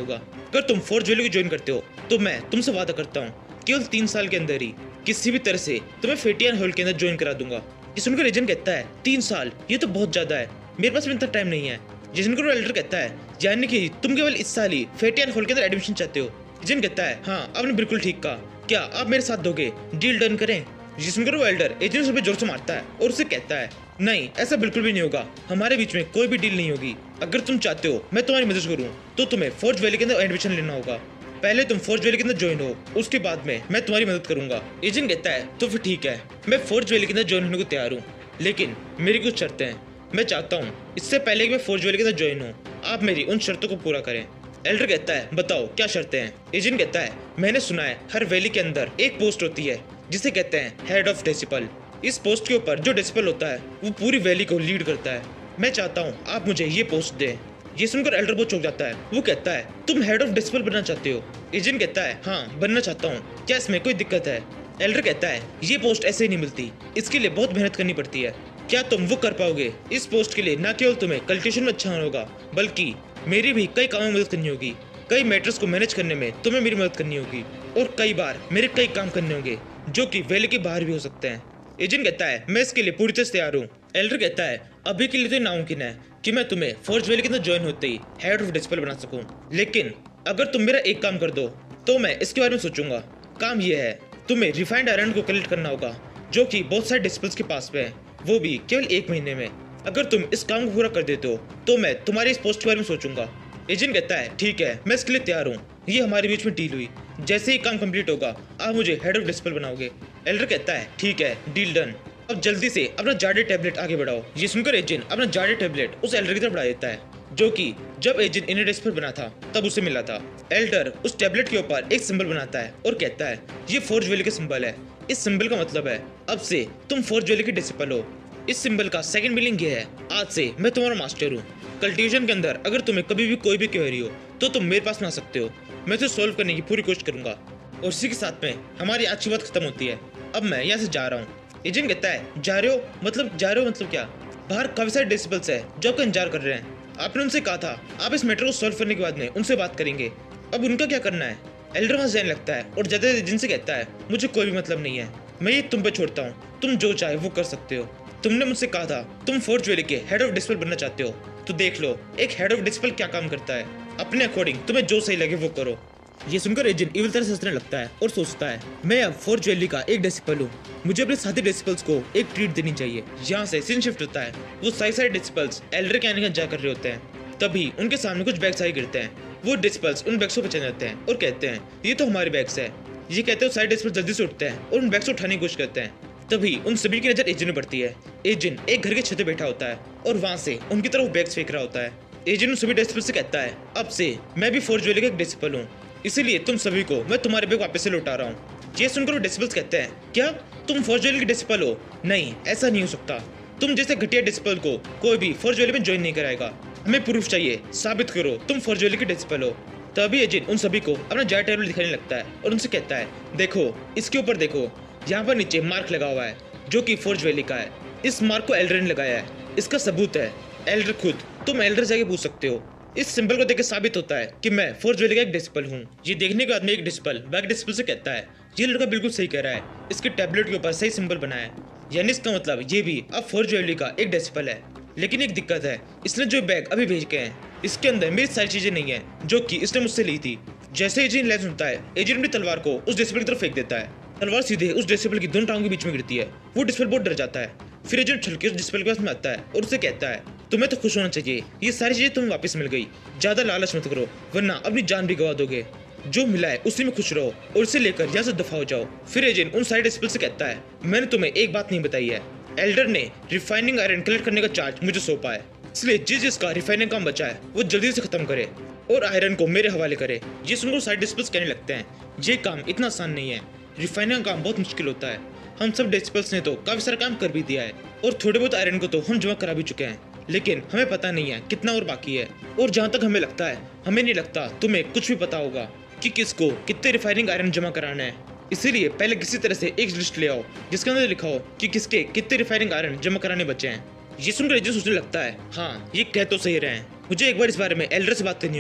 अगर तुम फोर्ज वैली को ज्वाइन करते हो तो मैं तुमसे वादा करता हूँ केवल 3 साल के अंदर ही किसी भी तरह से तुम्हें फेटियन हॉल के अंदर ज्वाइन करा दूंगा। ये सुनकर एजेंट कहता है 3 साल, ये तो बहुत ज्यादा है, मेरे पास भी इतना टाइम नहीं है। ये सुनकर एल्डर कहता है यानी कि तुम केवल इस साल ही फेटियन हॉल के अंदर एडमिशन चाहते हो। एजेंट कहता है हाँ, आपने बिल्कुल ठीक कहा, क्या आप मेरे साथ दोगे, डील डन करें। ये सुनकर वो एल्डर एजेंट से जोर से मारता है और उसे कहता है नहीं, ऐसा बिल्कुल भी नहीं होगा, हमारे बीच में कोई भी डील नहीं होगी। अगर तुम चाहते हो मैं तुम्हारी मदद करूं तो तुम्हें फोर्ज वैली के अंदर एडमिशन लेना होगा। पहले तुम फोर्ज वैली के अंदर ज्वाइन हो, उसके बाद में मैं तुम्हारी मदद करूंगा। एजेंट कहता है तो फिर ठीक है, मैं फोर्ज वैली के अंदर ज्वाइन होने को तैयार हूँ, लेकिन मेरी कुछ शर्तें हैं। मैं चाहता हूँ इससे पहले कि मैं फोर्ज वैली के अंदर ज्वाइन हूँ, आप मेरी उन शर्तों को पूरा करें। एल्डर कहता है बताओ क्या शर्तें हैं। एजेंट कहता है मैंने सुना है हर वैली के अंदर एक पोस्ट होती है जिसे कहते हैं हेड ऑफ डेसिपल। इस पोस्ट के ऊपर जो डेसिपल होता है वो पूरी वैली को लीड करता है। मैं चाहता हूँ आप मुझे ये पोस्ट दें। ये सुनकर एल्डर बहुत चौंक जाता है। वो कहता है तुम हेड ऑफ डेसिपल बनना चाहते हो। एजेंट कहता है हाँ, बनना चाहता हूँ, क्या इसमें कोई दिक्कत है। एल्डर कहता है ये पोस्ट ऐसे ही नहीं मिलती, इसके लिए बहुत मेहनत करनी पड़ती है। क्या तुम वो कर पाओगे। इस पोस्ट के लिए न केवल तुम्हें कल्टिवेशन में अच्छा होना होगा, बल्कि मेरी भी कई कामों में मदद करनी होगी। कई मैटर्स को मैनेज करने में तुम्हें मेरी मदद करनी होगी और कई बार मेरे कई काम करने होंगे जो कि वैली के बाहर भी हो सकते हैं। एजेंट कहता है मैं इसके लिए पूरी तरह से तैयार हूँ। एल्डर कहता है अभी के लिए तो नामुमकिन है कि मैं तुम्हें फोर्ज वैली के अंदर ज्वाइन होते ही हेड ऑफ डेसिपल बना सकूं, लेकिन अगर तुम मेरा एक काम कर दो तो मैं इसके बारे में सोचूंगा। काम यह है तुम्हें रिफाइंड आयरन को कलेक्ट करना होगा जो कि बहुत सारे डेसिपल्स के पास पे है, वो भी केवल 1 महीने में। अगर तुम इस काम को पूरा कर देते हो तो मैं तुम्हारी इस पोस्ट के बारे में सोचूंगा। एजेंट कहता है ठीक है, मैं इसके लिए तैयार हूँ, ये हमारे बीच में डील हुई, जैसे ही काम कंप्लीट होगा आप मुझे हेड ऑफ डेसिपल बनाओगे। एल्डर कहता है ठीक है, डील डन। अब जल्दी से अपना जार्डे टैबलेट आगे बढ़ाओ। ये सुनकर एजेंट अपना जार्डे टैबलेट उस एल्डर की तरफ बढ़ा देता है जो कि जब एजेंट इन्हें डेसिपल बना था तब उसे मिला था। एल्डर उस टैबलेट के ऊपर एक सिंबल बनाता है और कहता है ये फोर्ज वैली का सिंबल है। इस सिंबल का मतलब है अब से तुम फोर्ज वैली के डेसिपल हो। इस सिंबल का सेकंड मीनिंग ये है आज से मैं तुम्हारा मास्टर हूँ। कल्टिवेशन के अंदर अगर तुम्हें कभी भी कोई भी क्वेरी हो तो तुम मेरे पास में आ सकते हो, मैं उसे सॉल्व करने की पूरी कोशिश करूंगा। और इसी के साथ में हमारी आज की बात खत्म होती है। अब मैं यहाँ से जा रहा हूँ। एजेंट कहता है जा रहे हो मतलब क्या। बाहर काफी सारे डेसिबल्स है जो आपका इंतजार कर रहे हैं। आपने उनसे कहा था आप इस मैटर को सॉल्व करने के बाद में उनसे बात करेंगे, अब उनका क्या करना है। एल्डर वहां जाने लगता है और ज्यादा एजेंट से कहता है मुझे कोई भी मतलब नहीं है, मैं ये तुम पे छोड़ता हूँ, तुम जो चाहे वो कर सकते हो। तुमने मुझसे कहा था तुम फोर्ज वैली के हेड ऑफ डेसिपल बनना चाहते हो, तो देख लो एक हेड ऑफ डेसिपल क्या काम करता है। अपने अकॉर्डिंग तुम्हें जो सही लगे वो करो। ये सुनकर एजेंट इविल तरह से हंसने लगता है और सोचता है मैं अब फोर्ज वैली का एक डेसिपल हूँ, मुझे अपने साथी डेसिपल्स को एक ट्रीट देनी चाहिए। यहाँ से सीन शिफ्ट होता है। वो सारे डेसिपल्स एल्डर के आने का इंतजार कर रहे होते हैं, तभी उनके सामने कुछ बैग्स आई गिरते हैं। वो डेसिपल्स उन बैग्स को पहचान जाते हैं और कहते हैं ये तो हमारे बैग्स है। ये कहते हैं सारे डेसिपल्स जल्दी से उठते हैं और उन बैग्स को उठाने की कोशिश करते हैं। तभी उन सभी की नजर एजेंट में पड़ती है। एजेंट एक घर के छत पे बैठा होता है और वहां से उनकी तरफ बैग्स फेंक रहा होता है। एजेंट उन सभी डेसिपल्स से कहता है अब से मैं भी फोर्ज वैली का एक डेसिपल हूँ, इसीलिए तुम सभी को मैं तुम्हारे बैग वापस से लौटा रहा हूँ। ये सुनकर वो डेसिपल्स कहते हैं क्या तुम फोर्ज वैली के डेसिपल हो। नहीं, ऐसा नहीं हो सकता, तुम जैसे घटिया डेसिपल को कोई भी फोर्ज वैली में ज्वाइन नहीं कराएगा, हमें प्रूफ चाहिए, साबित करो तुम फोर्ज वैली के डेसिपल हो। तभी एजेंट उन सभी को अपना जार्ड टैबलेट दिखाने लगता है और उनसे कहता है देखो इसके ऊपर देखो, यहाँ पर नीचे मार्क लगा हुआ है जो कि फोर्ज वैली का है। इस मार्क को एल्डर ने लगाया है, इसका सबूत है एल्डर खुद, तुम एल्डर जाके पूछ सकते हो। इस सिंबल को देख साबित होता है कि मैं फोर्ज वैली का एक डेसिपल हूँ। ये देखने के बाद में एक डेसिपल बैक डेसिपल से कहता है ये लड़का बिल्कुल सही कह रहा है, इसके टैबलेट के ऊपर सही सिंबल बना है, यानी इसका मतलब ये भी अब फोर्ज वैली का एक डेसिपल है। लेकिन एक दिक्कत है, इसने जो बैग अभी भेज के हैं इसके अंदर मेरी सारी चीजें नहीं है जो कि इसने मुझसे ली थी। जैसे एजेंट लैंड होता है, एजेंट अपनी तलवार को उस डेसिपल की तरफ फेंक देता है। तलवार सीधे उस डेसिपल की दोनों टांगों के बीच में गिरती है। वो डेसिपल बहुत डर जाता है। फिर एजेंट छलके उस डेसिपल के पास में आता है और उसे कहता है तुम्हें तो खुश होना चाहिए, ये सारी चीजें तुम्हें वापस मिल गई, ज्यादा लालच मत करो वरना अपनी जान भी गवा दोगे। जो मिला है उसी में खुश रहो और इसे लेकर यहाँ से दफा हो जाओ। फिर एजेंट उन सारे डेसिपल से कहता है मैंने तुम्हें एक बात नहीं बताई है, एल्डर ने रिफाइनिंग आयरन कलेक्ट करने का चार्ज मुझे सौंपा है, इसलिए जिसका रिफाइनिंग काम बचा है वो जल्दी से खत्म करे और आयरन को मेरे हवाले करे। ये सुनकर सारे डेसिपल्स कहने लगते हैं ये काम इतना आसान नहीं है, रिफाइनिंग का काम बहुत मुश्किल होता है, हम सब डेसिपल्स ने तो काफी सारा काम कर भी दिया है और थोड़े बहुत आयरन को तो हम जमा करा भी चुके हैं, लेकिन हमें पता नहीं है कितना और बाकी है। और जहाँ तक हमें लगता है, हमें नहीं लगता तुम्हें कुछ भी पता होगा कि किसको कितने रिफाइनिंग आयरन जमा कराना है। इसीलिए पहले किसी तरह से एक लिस्ट ले आओ जिसके अंदर लिखा हो कि किसके कितने रिफाइनिंग आयरन जमा कराने बचे हैं। ये सुनकर एजेंट सोचने लगता है हाँ ये कह तो सही रहे हैं, मुझे एक बार इस बारे में एल्डर से बात करनी होगी।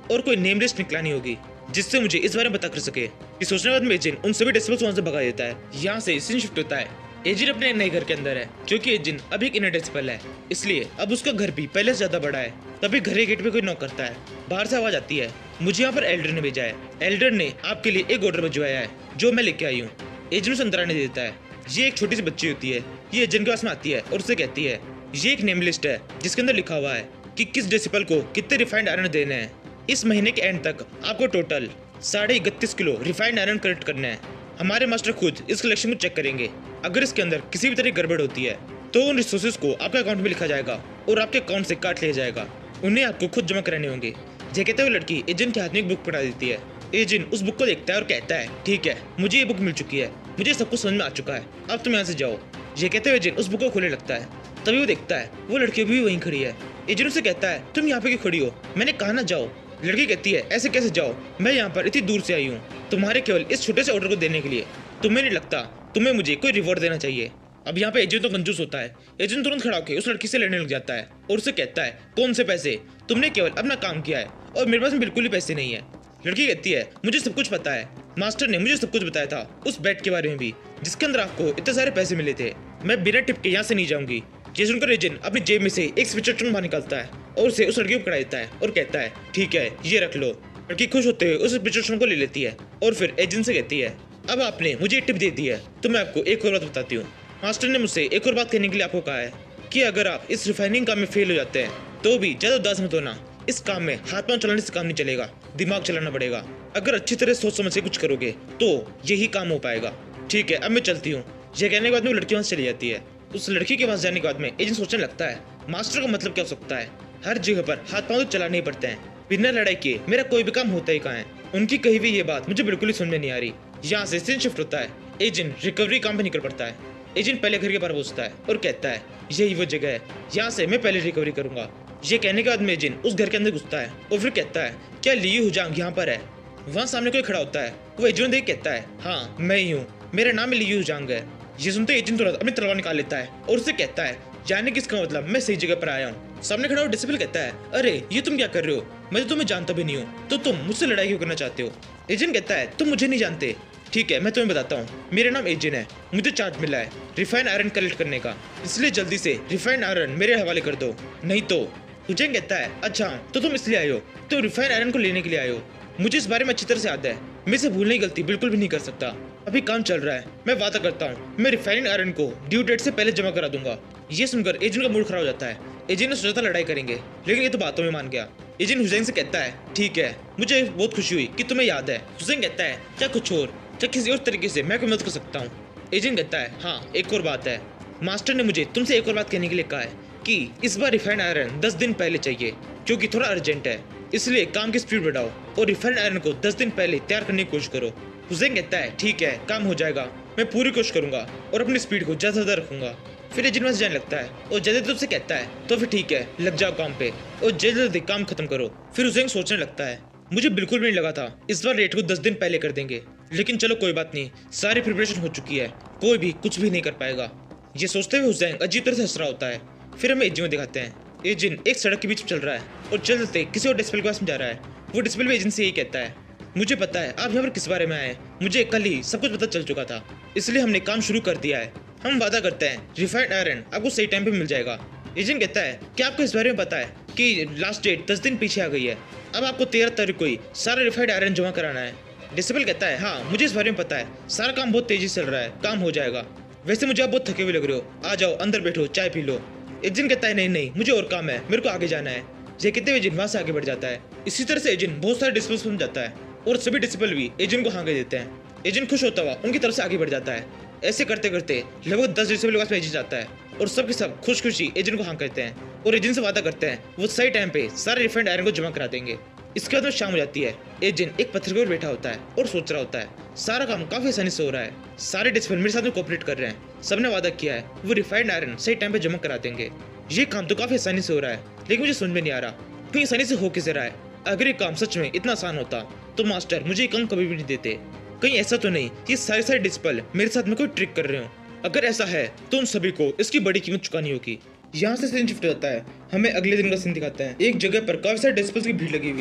और कोई नेम लिस्ट निकलानी होगी जिससे मुझे इस बारे में पता कर सके। ये सोचने के बाद एजेंट उन सभी डेसिबल्स वहां से भगा देता है। यहाँ से सीन शिफ्ट होता है। एजेंट अपने नए घर के अंदर है, क्योंकि एजेंट अभी एक इनर डेसिबल है, इसलिए अब उसका घर भी पहले से ज्यादा बड़ा है। तभी घर के गेट पे कोई नॉक करता है। बाहर से आवाज आती है, मुझे यहाँ पर एल्डर ने भेजा है। एल्डर ने आपके लिए एक ऑर्डर भिजवाया है जो मैं लेके आई हूँ। एजेंट उसे अंदर आने देता है। ये एक छोटी सी बच्ची होती है। ये एजेंट के पास में आती है और उससे कहती है, ये एक नेम लिस्ट है जिसके अंदर लिखा हुआ है कि किस डेसिबल को कितने रिफाइंड आयरन देने हैं। इस महीने के एंड तक आपको total 31.5 kilo refined iron collect करना है। हमारे मास्टर खुद इस कलेक्शन को चेक करेंगे। अगर इसके अंदर किसी भी तरह की गड़बड़ होती है तो उन रिसोर्सेज को आपके अकाउंट में लिखा जाएगा और आपके अकाउंट से काट लिया जाएगा। उन्हें आपको खुद जमा कराने होंगे। ये कहते हुए लड़की एजेंट के हाथ में एक बुक पकड़ा देती है। एजेंट उस बुक को देखता है और कहता है, ठीक है, मुझे ये बुक मिल चुकी है, मुझे सब कुछ समझ में आ चुका है, अब तुम यहाँ से जाओ। ये कहते हुए एजेंट उस बुक को खोलने लगता है। तभी वो देखता है वो लड़की भी वहीं खड़ी है। एजेंट उसे कहता है, तुम यहाँ पे क्यों खड़ी हो, मैंने कहा ना जाओ। लड़की कहती है, ऐसे कैसे जाओ, मैं यहाँ पर इतनी दूर से आई हूँ तुम्हारे केवल इस छोटे से ऑर्डर को देने के लिए। तुम्हें नहीं लगता तुम्हें मुझे कोई रिवॉर्ड देना चाहिए? अब यहाँ पे एजेंट तो कंजूस होता है। एजेंट तुरंत खड़ा होकर उस लड़की से लड़ने लग जाता है और उसे कहता है, कौन से पैसे, तुमने केवल अपना काम किया है और मेरे पास बिल्कुल ही पैसे नहीं है। लड़की कहती है, मुझे सब कुछ पता है, मास्टर ने मुझे सब कुछ बताया था, उस बेड के बारे में भी जिसके अंदर आपको इतने सारे पैसे मिले थे। मैं बिना टिप के यहाँ से नहीं जाऊंगी। ये सुनकर एजेंट अपनी जेब में से एक स्विचर बाहर निकालता है और उसे उस लड़की को पकड़ा देता है और कहता है, ठीक है, ये रख लो। लड़की खुश होते हुए उस स्विचर को ले लेती है और फिर एजेंट से कहती है, अब आपने मुझे टिप दे दी है तो मैं आपको एक और बात बताती हूँ। मास्टर ने मुझसे एक और बात कहने के लिए आपको कहा है कि अगर आप इस रिफाइनिंग काम में फेल हो जाते हैं तो भी ज्यादा उदास मत होना। इस काम में हाथ पांव चलाने से काम नहीं चलेगा, दिमाग चलाना पड़ेगा। अगर अच्छी तरह सोच समझ के कुछ करोगे तो यही काम हो पाएगा। ठीक है, अब मैं चलती हूँ। यह कहने के बाद में वो लड़की वहां से चली जाती है। उस लड़की के पास जाने के बाद में एजेंट सोचने लगता है, मास्टर का मतलब क्या हो सकता है? हर जगह पर हाथ पांव तो चलाने ही पड़ते हैं, बिना लड़ाई के मेरा कोई भी काम होता ही कहाँ है? उनकी कही हुई ये बात मुझे बिल्कुल ही समझ में नहीं आ रही। यहाँ से सीन शिफ्ट होता है। एजेंट रिकवरी काम पे निकल पड़ता है। एजेंट पहले घर के बाहर पहुंचता है और कहता है, यही वो जगह है, यहाँ से मैं पहले रिकवरी करूंगा। ये कहने के बाद में एजेंट उस घर के अंदर घुसता है और फिर कहता है, क्या ली हुजांग यहाँ पर है? वहाँ सामने कोई खड़ा होता है। वो एजेंट देख कहता है, हाँ मैं ही हूँ, मेरा नाम ली हुजांग है। ये सुनते एजेंट तुरंत अपनी तलवार निकाल लेता है और उससे कहता है, जाने किसका मतलब, मैं सही जगह पर आया हूँ। सामने खड़ा हुआ डिसिबल कहता है, अरे ये तुम क्या कर रहे हो, मैं तो तुम्हें जानता भी नहीं हूँ, तो तुम मुझसे लड़ाई क्यों करना चाहते हो? एजेंट कहता है, तुम मुझे नहीं जानते। ठीक है, मैं तुम्हें बताता हूँ, मेरा नाम एजेंट है, मुझे चार्ज मिला है रिफाइंड आयरन कलेक्ट करने का, इसलिए जल्दी से रिफाइंड आयरन मेरे हवाले कर दो, नहीं तो। एजेंट कहता है, अच्छा तो तुम इसलिए आए हो, तुम रिफाइंड आयरन को लेने के लिए आए हो। मुझे इस बारे में अच्छी तरह से याद है, मैं इसे भूलने की गलती बिल्कुल भी नहीं कर सकता। अभी काम चल रहा है, मैं वादा करता हूँ मैं रिफाइंड आयरन को ड्यू डेट से पहले जमा करा दूंगा। ये सुनकर एजेंट का मूड खराब हो जाता है। एजेंट ने सोचा था लड़ाई करेंगे, लेकिन ये तो बातों में मान गया। एजेंट हुसैन से कहता है, ठीक है, मुझे बहुत खुशी हुई कि तुम्हें याद है। हुसैन कहता है, क्या कुछ और, क्या किसी और तरीके से मैं कोई मदद कर सकता हूँ? एजेंट कहता है, हाँ एक और बात है, मास्टर ने मुझे तुमसे एक और बात कहने के लिए कहा है कि इस बार रिफाइंड आयरन 10 दिन पहले चाहिए, क्योंकि थोड़ा अर्जेंट है, इसलिए काम की स्पीड बढ़ाओ और रिफाइंड आयरन को 10 दिन पहले तैयार करने की कोशिश करो। हुसैन कहता है, ठीक है, काम हो जाएगा, मैं पूरी कोशिश करूंगा और अपनी स्पीड को ज्यादा ज्यादा रखूंगा। फिर एजेंट वहां से जाने लगता है और जल्दी तुझसे कहता है, तो फिर ठीक है, लग जाओ काम पे और जल्दी जल्दी काम खत्म करो। फिर हुसैन सोचने लगता है, मुझे बिल्कुल भी नहीं लगा था इस बार रेट को 10 दिन पहले कर देंगे, लेकिन चलो कोई बात नहीं, सारी प्रिपरेशन हो चुकी है, कोई भी कुछ भी नहीं कर पाएगा। ये सोचते हुए हुसैन अजीब तरह से हंस रहा होता है। फिर हमें एजेंट दिखाते हैं। एजेंट एक सड़क के बीच चल रहा है और चलते किसी और डिस्प्ले के पास में जा रहा है। वो डिस्प्ले भी एजेंट से यही कहता है, मुझे पता है आप यहाँ पर किस बारे में आए, मुझे कल ही सब कुछ पता चल चुका था, इसलिए हमने काम शुरू कर दिया है। हम वादा करते हैं रिफाइंड आयरन आपको सही टाइम पे मिल जाएगा। एजेंट कहता है, क्या आपको इस बारे में पता है कि लास्ट डेट 10 दिन पीछे आ गई है, अब आपको 13 तारीख को ही सारा रिफाइंड आयरन जमा कराना है। डिसेबल कहता है, हाँ मुझे इस बारे में पता है, सारा काम बहुत तेजी से चल रहा है, काम हो जाएगा। वैसे मुझे आप बहुत थके हुए लग रहे हो, आ जाओ अंदर बैठो, चाय पी लो। एजेंट कहता है, नहीं नहीं, मुझे और काम है, मेरे को आगे जाना है। ये कहते हुए एजेंट वहां से आगे बढ़ जाता है। इसी तरह से एजेंट बहुत सारे डिसिबल बन जाता है और सभी डिसिबल भी एजेंट को हाँ कह देते हैं। एजेंट खुश होता हुआ उनकी तरफ से आगे बढ़ जाता है। ऐसे करते करते लगभग 10 डिसिबल के पास एजेंट जाता है और सबके सब खुश खुशी एजेंट को हाँ कहते हैं और एजेंट से वादा करते हैं वो सही टाइम पे सारे रिफाइंड आयरन को जमा करा देंगे। इसके बाद में शाम हो जाती है। एजेंट एक पत्थर के ऊपर बैठा होता है और सोच रहा होता है, सारा काम काफी आसानी से हो रहा है, सारे डिसिबल मेरे साथ में कोऑपरेट कर रहे हैं, सबने वादा किया है वो रिफाइंड आयरन सही टाइम पे जमा करा देंगे। ये काम तो काफी आसानी से हो रहा है, लेकिन मुझे समझ में नहीं आ रहा कि आसानी से हो कैसे रहा है। अगर ये काम सच में इतना आसान होता तो मास्टर मुझे ये काम कभी भी नहीं देते। कहीं ऐसा तो नहीं ये सारे डिसिबल मेरे साथ में कोई ट्रिक कर रहे हो? अगर ऐसा है तो उन सभी को इसकी बड़ी कीमत चुकानी होगी। यहाँ से सीन शिफ्ट होता है। हमें अगले दिन का सीन दिखाते हैं। एक जगह पर काफी सारे डिसिबल्स की भीड़ लगी हुई है।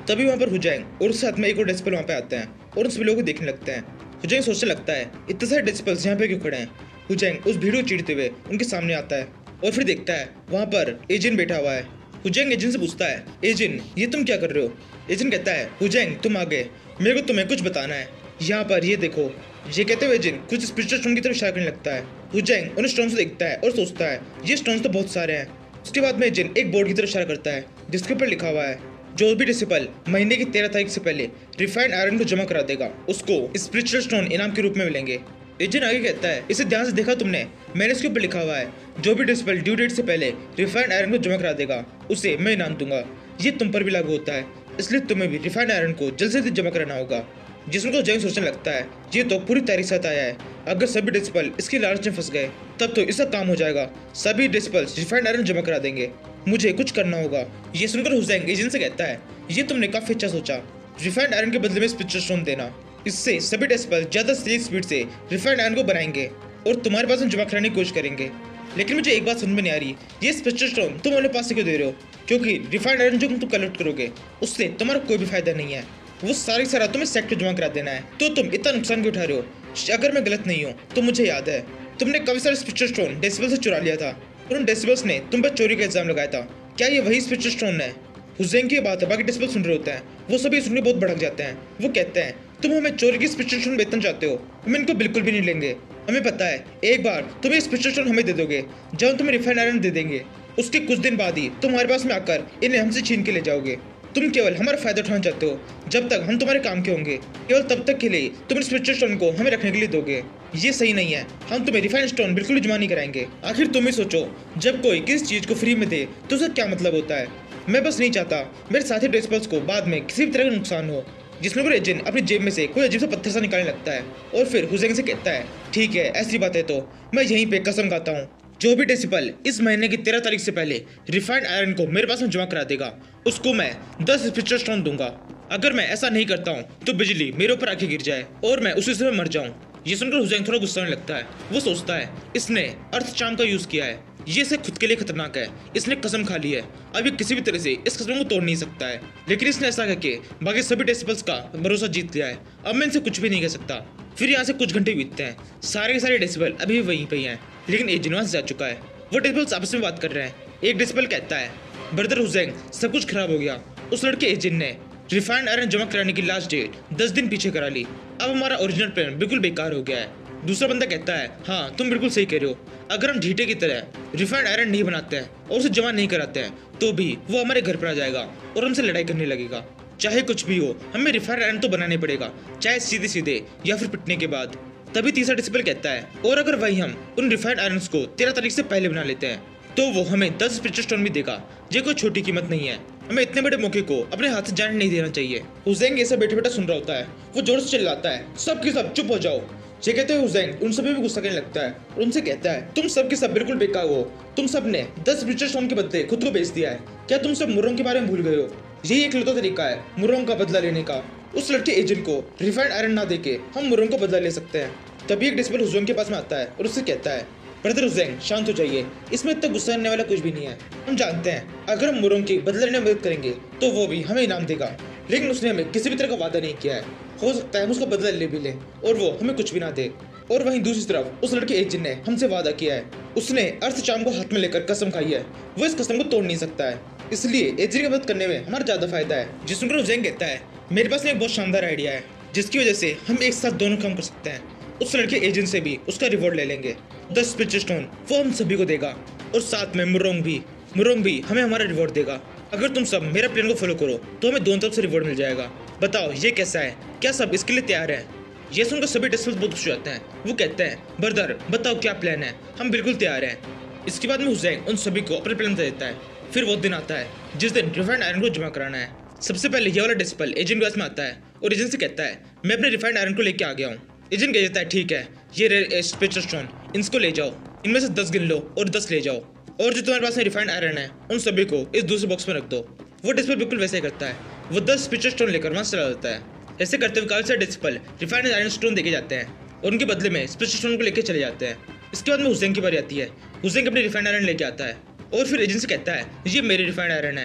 तभी वहाँ पर हुजैंग और उसके साथ में एक और डेसिपल वहाँ पे आते हैं और उन सभी लोगों को देखने लगते हैं। हुजैंग सोचने लगता है इतने सारे डेसिपल्स यहाँ पे क्यों खड़े हैं। हुजैंग उस भीड़ को चीरते हुए उनके सामने आता है और फिर देखता है वहाँ पर एजिन बैठा हुआ है। हुजैंग एजिन से पूछता है, एजिन ये तुम क्या कर रहे हो। एजिन कहता है, हुजैंग तुम आ गए, मेरे को तुम्हें कुछ बताना है। यहाँ पर ये देखो। ये कहते हुए एजिन कुछ स्पिरिचुअल स्टोन की तरफ इशारा करने लगता है। हुजैंग उन स्टोन से देखता है और सोचता है ये स्टोन्स तो बहुत सारे हैं। उसके बाद में एजिन एक बोर्ड की तरफ इशारा करता है जिसके ऊपर लिखा हुआ है जो भी डिसिपल महीने की 13 तारीख से पहले रिफाइंड आयरन को जमा करा देगा उसको स्पिरिचुअल स्टोन इनाम के रूप में मिलेंगे। एजिन आगे कहता है, इसे ध्यान से देखा तुमने, मैंने इसके ऊपर लिखा हुआ है जो भी डिसिपल ड्यू डेट से पहले रिफाइंड आयरन को जमा करा देगा उसे मैं इनाम दूंगा। ये तुम पर भी लागू होता है, इसलिए तुम्हें भी रिफाइंड आयरन को जल्द से जल्द जमा कराना होगा। जिसको जैन सोचने लगता है ये तो पूरी तैयारी साथ आया है, अगर सभी डिसिपल इसकी लालच में फंस गए तब तो इसका काम हो जाएगा, सभी डिसिपल्स रिफाइंड आयरन जमा करा देंगे, मुझे कुछ करना होगा। ये सुनकर हुजैंग एजिन से कहता है, ये तुमने काफी अच्छा सोचा, रिफाइंड आयरन के बदले में स्पिरिचुअल स्टोन देना, इससे सभी डिसिपल ज्यादा तेज स्पीड से रिफाइंड आयरन को बनाएंगे और तुम्हारे पास जमा कराने की कोशिश करेंगे। लेकिन मुझे एक बात समझ में नहीं आ रही, ये स्पिरिचुअल स्टोन तुम अपने पास से क्यों दे रहे हो, क्योंकि रिफाइंड आयरन जो तुम कलेक्ट करोगे उससे तुम्हारा कोई भी फायदा नहीं है, वो सारा तुम्हें सेक्टर जमा करा देना है, तो तुम इतना नुकसान क्यों उठा रहे हो। अगर मैं गलत नहीं हूँ तो मुझे याद है तुमने काफी सारे स्पिरिचुअल स्टोन डेसिबल से चुरा लिया था और उन डेसिबल्स ने तुम पर चोरी का इल्जाम लगाया था, क्या ये वही स्पिरिचुअल स्टोन है। हुसैन की बात है, बाकी डेसिबल सुन रहे होते हैं, वो सभी सुनने बहुत भड़क जाते हैं। वो कहते हैं तुम हमें चोरी की स्पिरिचुअल स्टोन बेचना चाहते हो, हम इनको बिल्कुल भी नहीं लेंगे, हमें पता है एक बार तुम ये स्पिरिचुअल स्टोन हमें दे दोगे, जब हम तुम्हें रिफाइंड आयरन दे देंगे उसके कुछ दिन बाद ही तुम हमारे पास में आकर इन्हें हमसे छीन के ले जाओगे। तुम केवल हमारा फायदा उठाना चाहते हो, जब तक हम तुम्हारे काम के होंगे केवल तब तक के लिए तुम स्पिरिचुअल स्टोन को हमें रखने के लिए दोगे। ये सही नहीं है, हम तुम्हें रिफाइंड स्टोन बिल्कुल जमा नहीं कराएंगे। आखिर तुम ही सोचो, जब कोई किसी चीज को फ्री में दे तो उसका क्या मतलब होता है। मैं बस नहीं चाहता मेरे साथी डेसिपल्स को बाद में किसी भी तरह का नुकसान हो। जिसमें कोई एजेंट अपनी जेब में से कोई अजीब सा पत्थर सा निकालने लगता है और फिर हुसैन से कहता है, ठीक है ऐसी बात है तो मैं यहीं पे कसम खाता हूँ, जो भी डेसिपल इस महीने की 13 तारीख से पहले रिफाइंड आयरन को मेरे पास में जमा करा देगा उसको मैं 10 स्पिरिचुअल स्टोन दूंगा। अगर मैं ऐसा नहीं करता हूँ तो बिजली मेरे ऊपर आके गिर जाए और मैं उसी समय मर जाऊँ। ये सुनकर हुसैन थोड़ा गुस्सा होने लगता है। वो सोचता है इसने अर्थ चार्म का यूज किया है, ये इसे खुद के लिए खतरनाक है, इसने कसम खा ली है, अब ये किसी भी तरह से इस कसम को तोड़ नहीं सकता है। लेकिन इसने ऐसा करके बाकी सभी डेसिबल्स का भरोसा जीत लिया है, अब मैं इनसे कुछ भी नहीं कह सकता। फिर यहाँ से कुछ घंटे बीतते हैं, सारे के सारे डेसिबल अभी भी वहीं पे हैं, लेकिन एजेंट वहाँ से जा चुका है। वो डेसिबल्स आपस में बात कर रहे हैं। एक डेसिबल कहता है, ब्रदर हुसैन सब कुछ खराब हो गया, उस लड़के एजेंट ने रिफाइंड आयरन जमा कराने की लास्ट डेट 10 दिन पीछे करा ली, अब हमारा ओरिजिनल प्लान बिल्कुल बेकार हो गया है। दूसरा बंदा कहता है, हाँ तुम बिल्कुल सही कह रहे हो, अगर हम ढीटे की तरह रिफाइंड आयरन नहीं बनाते हैं और उसे जमा नहीं कराते हैं तो भी वो हमारे घर पर आ जाएगा और हमसे लड़ाई करने लगेगा। चाहे कुछ भी हो हमें रिफाइंड आयरन तो बनाने पड़ेगा, चाहे सीधे सीधे या फिर पिटने के बाद। तभी तीसरा डिसिपल कहता है, और अगर वही हम उन रिफाइंड आयरन को 13 तारीख से पहले बना लेते हैं तो वो हमें 10 स्पिरिचुअल स्टोन भी देगा, ये कोई छोटी कीमत नहीं है, हमें इतने बड़े मौके को अपने हाथ से जाने नहीं देना चाहिए। हुसैन ये सब बैठे बैठे सुन रहा होता है, वो जोर से चिल्लाता है, सब के सब चुप हो जाओ। ये कहते हैं हुसैन उन सभी भी गुस्सा करने लगता है और उनसे कहता है, तुम सब के सब बिल्कुल बेकार हो, तुम सब ने 10 स्पिरिचुअल स्टोन के बदले खुद को बेच दिया है, क्या तुम सब मुर्रों के बारे में भूल गए हो। यही एक लौता तरीका है मुर्रों का बदला लेने का, उस लड़के एजेंट को रिफाइंड आयरन ना देके हम मुर्रों का बदला ले सकते हैं। तभी एक डिसिपल हुसैन के पास में आता है और उससे कहता है, ब्रदर हुसैन शांत हो जाइए, इसमें इतना गुस्सा करने वाला कुछ भी नहीं है, हम जानते हैं अगर हम मुर्रों की बदला लेने में मदद करेंगे तो वो भी हमें इनाम देगा, लेकिन उसने हमें किसी भी तरह का वादा नहीं किया है, हो सकता है हम उसका बदला ले भी लें और वो हमें कुछ भी ना दे। और वहीं दूसरी तरफ उस लड़के एजेंट ने हमसे वादा किया है, उसने अर्थ चार्म को हाथ में लेकर कसम खाई है, वो इस कसम को तोड़ नहीं सकता है, इसलिए एजेंट की मदद करने में हमारा ज्यादा फायदा है। जिस सुनकर हुसैन कहता है, मेरे पास एक बहुत शानदार आइडिया है जिसकी वजह से हम एक साथ दोनों काम कर सकते हैं, उस लड़के एजेंट से भी उसका रिवॉर्ड ले लेंगे, 10 स्पिरिचुअल स्टोन वो हम सभी को देगा और साथ में मुरोंग भी हमें हमारा रिवॉर्ड देगा। अगर तुम सब मेरा प्लान को फॉलो करो तो हमें दोनों तरफ से रिवॉर्ड मिल जाएगा। बताओ ये कैसा है, क्या सब इसके लिए तैयार है। ये सुनकर सभी डिसिपल्स बहुत खुश हो जाते हैं। वो कहते हैं, ब्रदर बताओ क्या प्लान है, हम बिल्कुल तैयार हैं। इसके बाद में हुसैन उन सभी को अपने प्लान दे देता है। फिर वो दिन आता है जिस दिन रिफाइंड आयरन को जमा कराना है। सबसे पहले ये वाला डिसिपल एजेंट के पास में आता है और एजेंट से कहता है, मैं अपने रिफाइंड आयरन को लेके आ गया हूँ। एजेंट कह देता है, ठीक है ये स्पिरिचुअल स्टोन इनको ले जाओ, इनमें से 10 गिन लो और 10 ले जाओ, और जो तुम्हारे पास में रिफाइंड आयरन है उन सभी को इस दूसरे बॉक्स में रख दो। वो डिसिपल बिल्कुल वैसे ही करता है, वो 10 स्पिरिचुअल स्टोन लेकर वहाँ चला जाता है। ऐसे करते हुए काफी सारे डिसिपल रिफाइंड आयरन स्टोन देके जाते हैं और उनके बदले में स्पिरिचुअल स्टोन को लेकर चले जाते हैं। इसके बाद में हुसैन की बारी आती है। हुसैन अपने रिफाइंड आयरन लेके आता है और फिर एजेंट से कहता है, ये मेरे रिफाइंड आयरन है,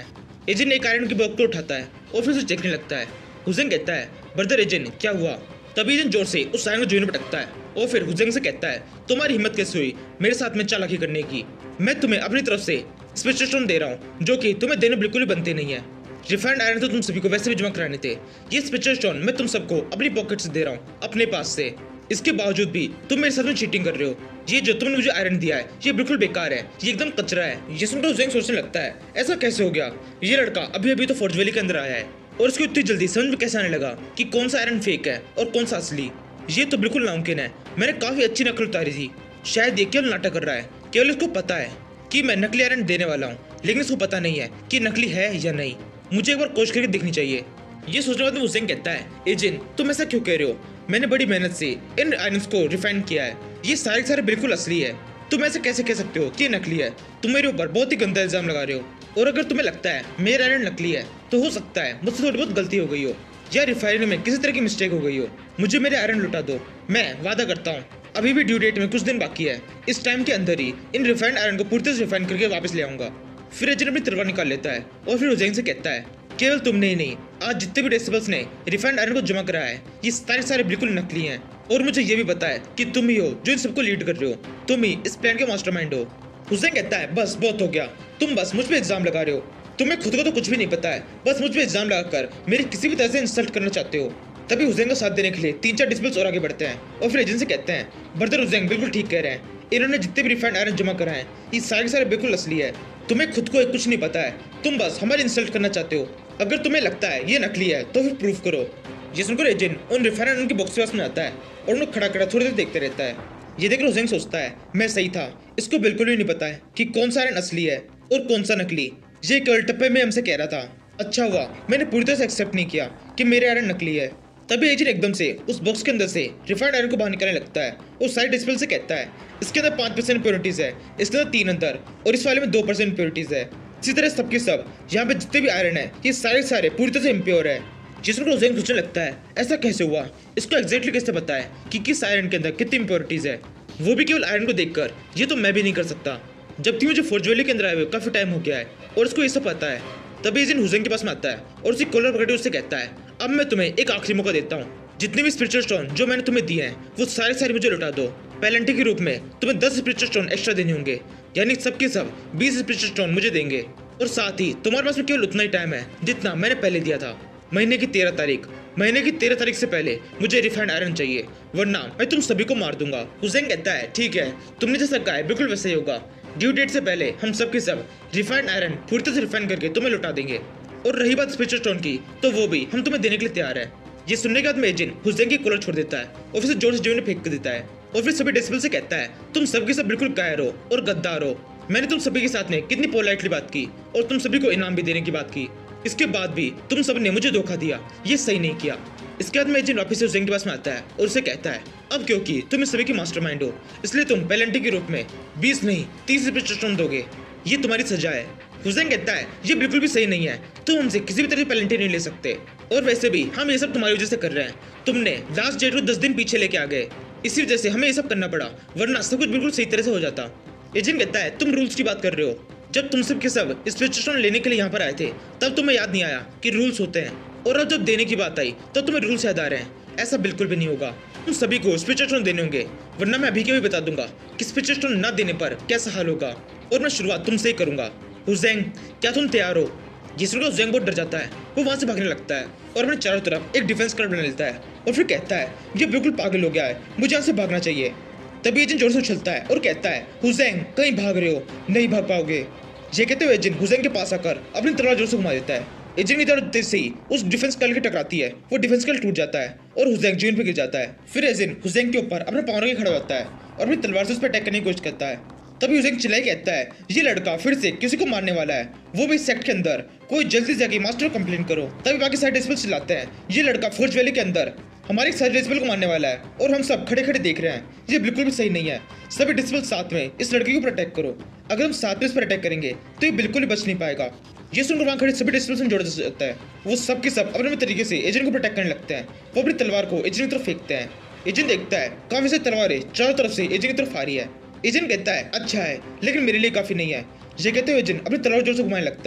एजेंट एक आयरन की बॉक्स को उठाता है और फिर उसे चेकने लगता है। हुसैन कहता है, ब्रदर एजेंट क्या हुआ? तभी एजेंट जोर से उस आयरन को जमीन में पटकता है और फिर हुसैन से कहता है, तुम्हारी हिम्मत कैसे हुई मेरे साथ में चालाकी करने की? मैं तुम्हें अपनी तरफ से स्पेशल स्टोन दे रहा हूँ जो कि तुम्हें देने बिल्कुल भी बनते नहीं है। रिफाइंड आयरन तो तुम सभी को वैसे भी जमा कराने थे, ये स्पेशल स्टोन मैं तुम सबको अपनी पॉकेट से दे रहा हूँ, अपने पास से। इसके बावजूद भी तुम मेरे साथ में चीटिंग कर रहे हो। ये जो तुमने मुझे आयरन दिया है ये बिल्कुल बेकार है, ये एकदम कचरा है। ये सुनकर हुसैन सोचने लगता है, ऐसा कैसे हो गया? ये लड़का अभी अभी तो फोर्ज वैली के अंदर आया है और इसको इतनी जल्दी समझ में कैसे आने लगा कि कौन सा आयरन फेक है और कौन सा असली? ये तो बिल्कुल नामुमकिन है। मैंने काफी अच्छी नकल उतारी थी। शायद ये केवल नाटक कर रहा है, केवल इसको पता है कि मैं नकली आयरन देने वाला हूँ, लेकिन इसको पता नहीं है कि नकली है या नहीं। मुझे एक बार कोशिश करके देखनी चाहिए। ये सोचने के बाद हुसैन कहता है, एजेंट तुम ऐसा क्यों कह रहे हो? मैंने बड़ी मेहनत से इन आयरन्स को रिफाइन किया है, ये सारे बिल्कुल असली है। तुम ऐसे कैसे कह सकते हो कि ये नकली है? तुम मेरे ऊपर बहुत ही गंदा इल्जाम लगा रहे हो। और अगर तुम्हें लगता है मेरा आयरन नकली है तो हो सकता है मुझसे थोड़ी बहुत गलती हो गई हो या रिफाइनरी में किसी तरह की मिस्टेक हो गई हो। मुझे मेरे आयरन लुटा दो। मैं वादा करता हूँ अभी भी ड्यू डेट में कुछ दिन बाकी है, इस टाइम के अंदर ही इन रिफाइंड आयरन को पूरी तरह से रिफाइन करके वापस ले आऊंगा। फिर एजेंट अपनी तलवार निकाल लेता है और फिर हुसैन से कहता है, केवल तुमने ही नहीं, आज जितने भी डेसिबल्स ने रिफाइंड आयरन को जमा कराया है ये सारे बिल्कुल नकली हैं। और मुझे ये भी पता है कि तुम ही हो जो इन सबको लीड कर रहे हो, तुम ही इस प्लान के मास्टरमाइंड हो। हुसैन कहता है, बस बहुत हो गया, तुम बस मुझ पे इल्जाम लगा रहे हो। तुम्हें खुद को तो कुछ भी नहीं पता है, बस मुझ पे इल्जाम लगाकर मेरी किसी भी तरह से इंसल्ट करना चाहते हो। तभी हुसैन का साथ देने के लिए 3-4 डिस्पल्स और आगे बढ़ते हैं और फिर एजेंट से कहते हैं, ब्रदर हुसैन बिल्कुल ठीक कह रहे हैं, इन्होंने जितने भी रिफाइंड आयरन जमा कराए हैं ये सारे बिल्कुल असली है। तुम्हें खुद को कुछ नहीं पता है, तुम बस हमारी इंसल्ट करना चाहते हो। अगर तुम्हें लगता है ये नकली है तो फिर प्रूफ करो। ये सुनकर एजेंट उन रिफाइंड आयरन के बॉक्स के पास में आता है और उन्हें खड़ा थोड़ी देर देखते रहता है। ये देखकर हुसैन सोचता है, मैं सही था, इसको बिल्कुल भी नहीं पता है कि कौन सा आयरन असली है और कौन सा नकली। ये केवल टप्पे में हमसे कह रहा था। अच्छा हुआ मैंने पूरी तरह से एक्सेप्ट नहीं किया कि मेरे आयरन नकली है। तभी एजेंट एकदम से उस बॉक्स के अंदर से रिफाइंड आयरन को बाहर निकालने लगता है और साइड डिस्प्ले से कहता है, इसके अंदर 5% प्योरिटीज है, इसके अंदर 3 अंदर और इस वाले में 2% प्योरिटीज है। इसी तरह सबके सब यहाँ पे जितने भी आयरन है ये सारे पूरी तरह से इम्प्योर है। जिसको हुसैन सोचने लगता है, ऐसा कैसे हुआ? इसको एग्जैक्टली कैसे पता है कि किस आयरन के अंदर कितनी इम्प्योरिटीज है? वो भी केवल आयरन को देखकर। ये तो मैं भी नहीं कर सकता, जबकि मुझे फोर्ज वैली के अंदर आए हुए काफी टाइम हो गया है और इसको ये सब पता है। तभी एजेंट हुसैन के पास में आता है और उसे कॉलर पकड़े उससे कहता है, अब मैं तुम्हें एक आखिरी मौका देता हूँ, जितने भी स्पिरिचुअल स्टोन जो मैंने तुम्हें दिए हैं वो सारे मुझे लौटा दो। पेनल्टी के रूप में तुम्हें 10 स्पिरिचुअल स्टोन एक्स्ट्रा देने होंगे, यानी सबके सब 20 स्पिरिचुअल स्टोन मुझे देंगे। और साथ ही तुम्हारे पास में केवल उतना ही टाइम है जितना मैंने पहले दिया था, महीने की 13 तारीख। महीने की 13 तारीख से पहले मुझे रिफाइंड आयरन चाहिए, वरना मैं तुम सभी को मार दूंगा। हुसैन कहता है, ठीक है, तुमने जैसा कहा है बिल्कुल वैसे ही होगा। ड्यू डेट से पहले हम सबके सब रिफाइंड आयरन पूरी तरह से रिफाइन करके तुम्हें लौटा देंगे। और रही बात स्पिरिचुअल स्टोन की, तो वो भी हम तुम्हें देने के लिए तैयार है। ये सुनने के बाद में एजेंट हुसैन की कॉलर छोड़ देता है और फिर जोर से जमीन में फेंक देता है और फिर सभी डेसिबल से कहता है, तुम सबके सब बिल्कुल कायर हो और गद्दार हो। मैंने तुम सभी के साथ में कितनी पोलाइटली बात की और तुम सभी को इनाम भी देने की बात की, इसके बाद भी तुम सब ने मुझे धोखा दिया, ये सही नहीं किया। इसके बाद में एजेंट वापस से हुसैन के पास में आता है और उसे कहता है, अब क्योंकि तुम इस सभी की मास्टरमाइंड हो, इसलिए तुम पेनल्टी के रूप में 20 नहीं 30 स्पिरिचुअल दोगे, ये तुम्हारी सजा है। हुसैन कहता है, ये बिल्कुल भी सही नहीं है, तुम हमसे किसी भी तरह की पेनल्टी नहीं ले सकते, और वैसे भी हम ये सब तुम्हारी वजह से कर रहे हैं। तुमने लास्ट डेट को 10 दिन पीछे लेके आ गए, इसी वजह से हमें ये सब करना पड़ा, वरना सब कुछ बिल्कुल सही तरह से हो जाता। एजेंट कहता है, तुम रूल्स की बात कर रहे हो, जब तुम सब के सब स्पिरिचुअल लेने के लिए यहाँ पर आए थे तब तुम्हें याद नहीं आया कि रूल्स होते हैं, और अब जब देने की बात आई तो तुम्हें रूल्स याद आ रहे हैं। ऐसा बिल्कुल भी नहीं होगा, तुम सभी को स्पिरिचुअल देने होंगे, वरना मैं अभी के भी बता दूंगा कि स्पिरिचुअल ना देने पर कैसा हाल होगा, और मैं शुरुआत तुमसे ही करूंगा। हुसैन, क्या तुम तैयार हो? जिसको हुसैन बहुत डर जाता है, वो वहां से भागने लगता है और अपने चारों तरफ एक डिफेंस कार्ड बना लेता है और फिर कहता है, ये बिल्कुल पागल हो गया है, मुझे यहाँ से भागना चाहिए। तभी एजेंट जोर से उछलता है और कहता है, हुसैन कहीं भाग रहे हो, नहीं भाग पाओगे। ये कहते हुए एजेंट हुसैन के पास आकर अपनी तलवार जोर से घुमा देता है। एजेंट की तरफ तेज से ही उस डिफेंस कर्ल की टकराती है, वो डिफेंस कर्ल टूट जाता है और हुसैन जमीन पर गिर जाता है। फिर एजेंट हुसैन के ऊपर अपना पाँव रख के खड़ा होता है और अपनी तलवार से उस पर अटैक करने की कोशिश करता है। तभी हुसैन चिल्लाए कहता है, ये लड़का फिर से किसी को मारने वाला है, वो भी सेक्ट के अंदर, कोई जल्दी से जाके मास्टर को कंप्लेन करो। तभी बाकी सारे डेसिबल चिल्लाते हैं, ये लड़का फोर्ज वैली के अंदर हमारे सारे डेसिबल को मारने वाला है और हम सब खड़े खड़े देख रहे हैं, ये बिल्कुल भी सही नहीं है। सभी डेसिबल साथ में इस लड़के के ऊपर अटैक करो, अगर हम साथ में इस पर अटैक करेंगे तो ये बिल्कुल भी बच नहीं पाएगा। ये सुनकर वहाँ खड़े सभी डेसिबल से जोड़ जाता है, वो सब के सब अपने तरीके से एजेंट को प्रोटेक्ट करने लगते हैं। वो अपनी तलवार को एजेंट की तरफ फेंकते हैं। एजेंट देखता है काफी सारी तलवारें चारों तरफ से एजेंट की तरफ आ रही है। एजेंट कहता है, अच्छा है, लेकिन मेरे लिए काफी नहीं है। ये कहते हुए एजेंट अपनी तलवार जोर से घुमाने लगता है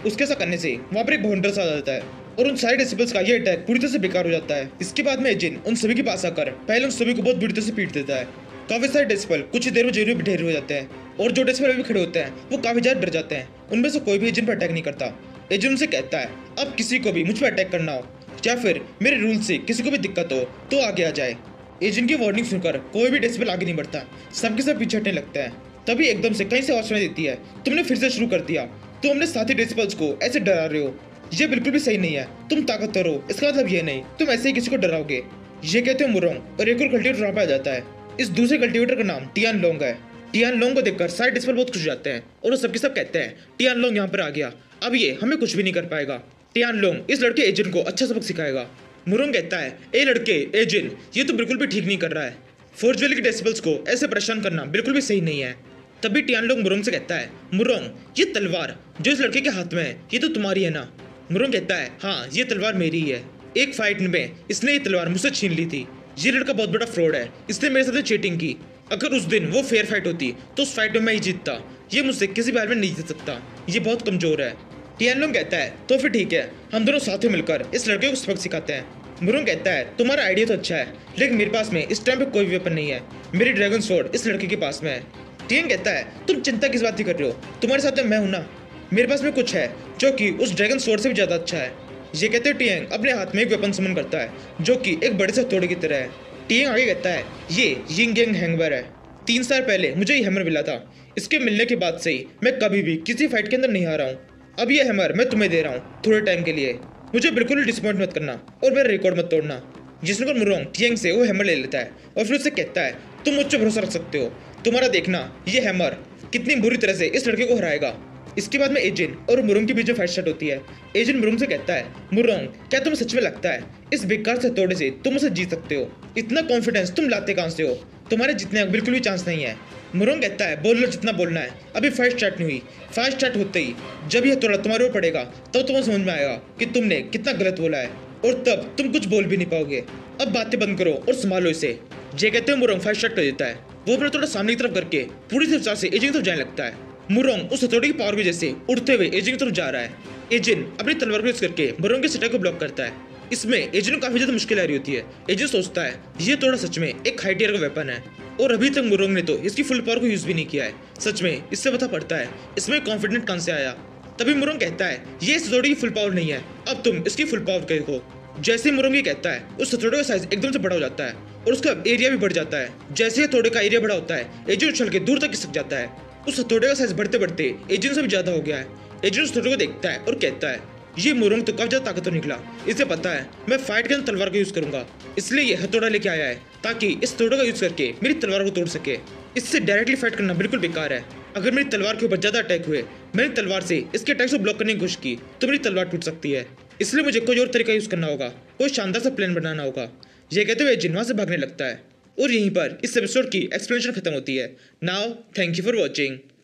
उसके ऐसा करने से वहाँ पर एक बाउंडर्स आ जाता है और उन सारे डेसिबल्स का ये अटैक पूरी तरह से बेकार हो जाता है। इसके बाद में एजिन उन सभी के पास आकर पहले उन सभी को बहुत बुरी तरह से पीट देता है। काफी सारे डेसिबल कुछ ही देर में जेल में ढेर हो जाते हैं और जो डेसिबल अभी खड़े होते हैं वो काफी ज्यादा डर जाते हैं। उनमें से कोई भी एजिन पर अटैक नहीं करता। एजिन उनसे कहता है अब किसी को भी मुझ पर अटैक करना हो या फिर मेरे रूल से किसी को भी दिक्कत हो तो आगे आ जाए। एजिन की वार्निंग सुनकर कोई भी डेसिबल आगे नहीं बढ़ता, सबके सब पीछे हटने लगता है। तभी एकदम से कहीं से आवाज सुनाई देती है, तुमने फिर से शुरू कर दिया, तुम अपने साथी डेसिबल्स को ऐसे डरा रहे हो, ये बिल्कुल भी सही नहीं है, तुम ताकतवर हो इसका मतलब ये नहीं तुम ऐसे ही किसी को डराओगे। ये कहते हो मुरोंग और एक और कल्टिवेटर वहाँ पे आ जाता है। इस दूसरे कल्टिवेटर का नाम टियान लोंग है। टियान लोंग को देखकर सारे डेसिबल बहुत खुश हो जाते हैं और वो सबके सब कहते हैं टियान लोंग यहाँ पर आ गया, अब ये हमें कुछ भी नहीं कर पाएगा। टियान लोंग इस लड़के एजिन को अच्छा सबक सिखाएगा। मुरोंग कहता है ए लड़के एजिन, ये तो बिल्कुल भी ठीक नहीं कर रहा है, फोर्ज वैली के डेसिबल्स को ऐसे परेशान करना बिल्कुल भी सही नहीं है। तभी टियान लोंग मुरोंग से कहता है मुरोंग ये तलवार जो इस लड़के के हाथ में है ये तो तुम्हारी है ना। मुरोंग कहता है हाँ ये तलवार मेरी ही है, एक फाइट में इसने ये तलवार मुझसे छीन ली थी, ये लड़का बहुत बड़ा फ्रॉड है, इसने मेरे साथ चीटिंग की, अगर उस दिन वो फेयर फाइट होती तो उस फाइट में मैं ही जीतता, ये मुझसे किसी भी हाल में नहीं जीत सकता, ये बहुत कमजोर है। टियान लोंग कहता है तो फिर ठीक है हम दोनों साथ में मिलकर इस लड़के को सबक सिखाते हैं। मुरोंग कहता है तुम्हारा आइडिया तो अच्छा है लेकिन मेरे पास में इस टाइम पे कोई वेपन नहीं है, मेरी ड्रैगन स्वॉर्ड इस लड़के के पास में है। टियान कहता है तुम चिंता किस बात की कर रहे हो, तुम्हारे साथ में मैं हूं ना, मेरे पास में कुछ है जो कि उस ड्रैगन स्वॉर्ड से भी ज्यादा अच्छा है। ये कहते हैं टियांग अपने हाथ में एक वेपन समन करता है जो कि एक बड़े से हथौड़े की तरह है। टियांग आगे कहता है ये यिंग यांग हैमर है, 3 साल पहले मुझे ये हैमर मिला था, इसके मिलने के बाद से ही मैं कभी भी किसी फाइट के अंदर नहीं हारा हूँ, अब ये हैमर मैं तुम्हें दे रहा हूँ थोड़े टाइम के लिए, मुझे बिल्कुल डिसअपॉइंट मत करना और मेरा रिकॉर्ड मत तोड़ना। जिसने को मुरोंग टियांग से वो हैमर ले लेता है और फिर उससे कहता है तुम मुझ पर भरोसा रख सकते हो, तुम्हारा देखना ये हैमर कितनी बुरी तरह से इस लड़के को हराएगा। इसके बाद में एजिन और मुरोंग के बीच में फाइट स्टार्ट होती है। एजिन मुरोंग से कहता है मुरोंग क्या तुम्हें सच में लगता है इस बेकार से हथौड़े से तुम उसे जीत सकते हो, इतना कॉन्फिडेंस तुम लाते कहां से हो, तुम्हारे जीतने का बिल्कुल भी चांस नहीं है। मुरोंग कहता है बोल लो जितना बोलना है, अभी फाइट स्टार्ट नहीं हुई, फाइट स्टार्ट होते ही जब यह हथौड़ा तुम्हारे ऊपर पड़ेगा तब तुम्हें समझ में आएगा कि तुमने कितना गलत बोला है और तब तुम कुछ बोल भी नहीं पाओगे, अब बातें बंद करो और संभालो इसे। ये कहते हैं मुरोंग फाइट स्टार्ट कर देता है, वो अपना थोड़ा सामने की तरफ करके पूरी तरफ से एजिन की तरफ जाने लगता है। मुरोंग उस हथौड़े की पावर की वजह से उड़ते हुए एजिन की तरफ जा रहा है। एजिन अपनी तलवार को यूज करके मुरोंग के अटैक को ब्लॉक करता है। इसमें एजिन को काफी ज्यादा मुश्किल आ रही होती है। एजिन सोचता है ये थोड़ा सच में एक हाई टियर का वेपन है और अभी तक मुरोंग ने तो इसकी फुल पावर को यूज भी नहीं किया है, सच में इससे पता पड़ता है इसमें कॉन्फिडेंट कहां से आया। तभी मुरोंग कहता है ये इस हथौड़े की फुल पावर नहीं है, अब तुम इसकी फुल पावर देखो। जैसे ही मुरोंग ये कहता है उस हथौड़े का साइज एकदम से बड़ा हो जाता है और उसका एरिया भी बढ़ जाता है। जैसे ही हथौड़े का एरिया बड़ा होता है एजिन उछल के दूर तक खिसक जाता है। उस हथौड़े का साइज बढ़ते बढ़ते एजिन से भी ज्यादा हो गया है। एजिन उस हथौड़े को देखता है और कहता है ये मुरोंग तो काफी ज्यादा ताकतवर निकला, इसे पता है मैं फाइट के अंदर तलवार का यूज करूंगा, इसलिए ये हथौड़ा लेके आया है ताकि इस हथौड़े का यूज करके मेरी तलवार को तोड़ सके। इससे डायरेक्टली फाइट करना बिल्कुल बेकार है, अगर मेरी तलवार के ऊपर ज्यादा अटैक हुए, मैंने तलवार से इसके अटैक को ब्लॉक करने की कोशिश की तो मेरी तलवार टूट सकती है, इसलिए मुझे कोई और तरीका यूज करना होगा, कोई शानदार सा प्लान बनाना होगा। ये कहते हुए एजिन वहां से भागने लगता है और यहीं पर इस एपिसोड की एक्सप्लेनेशन खत्म होती है। Now thank you for watching.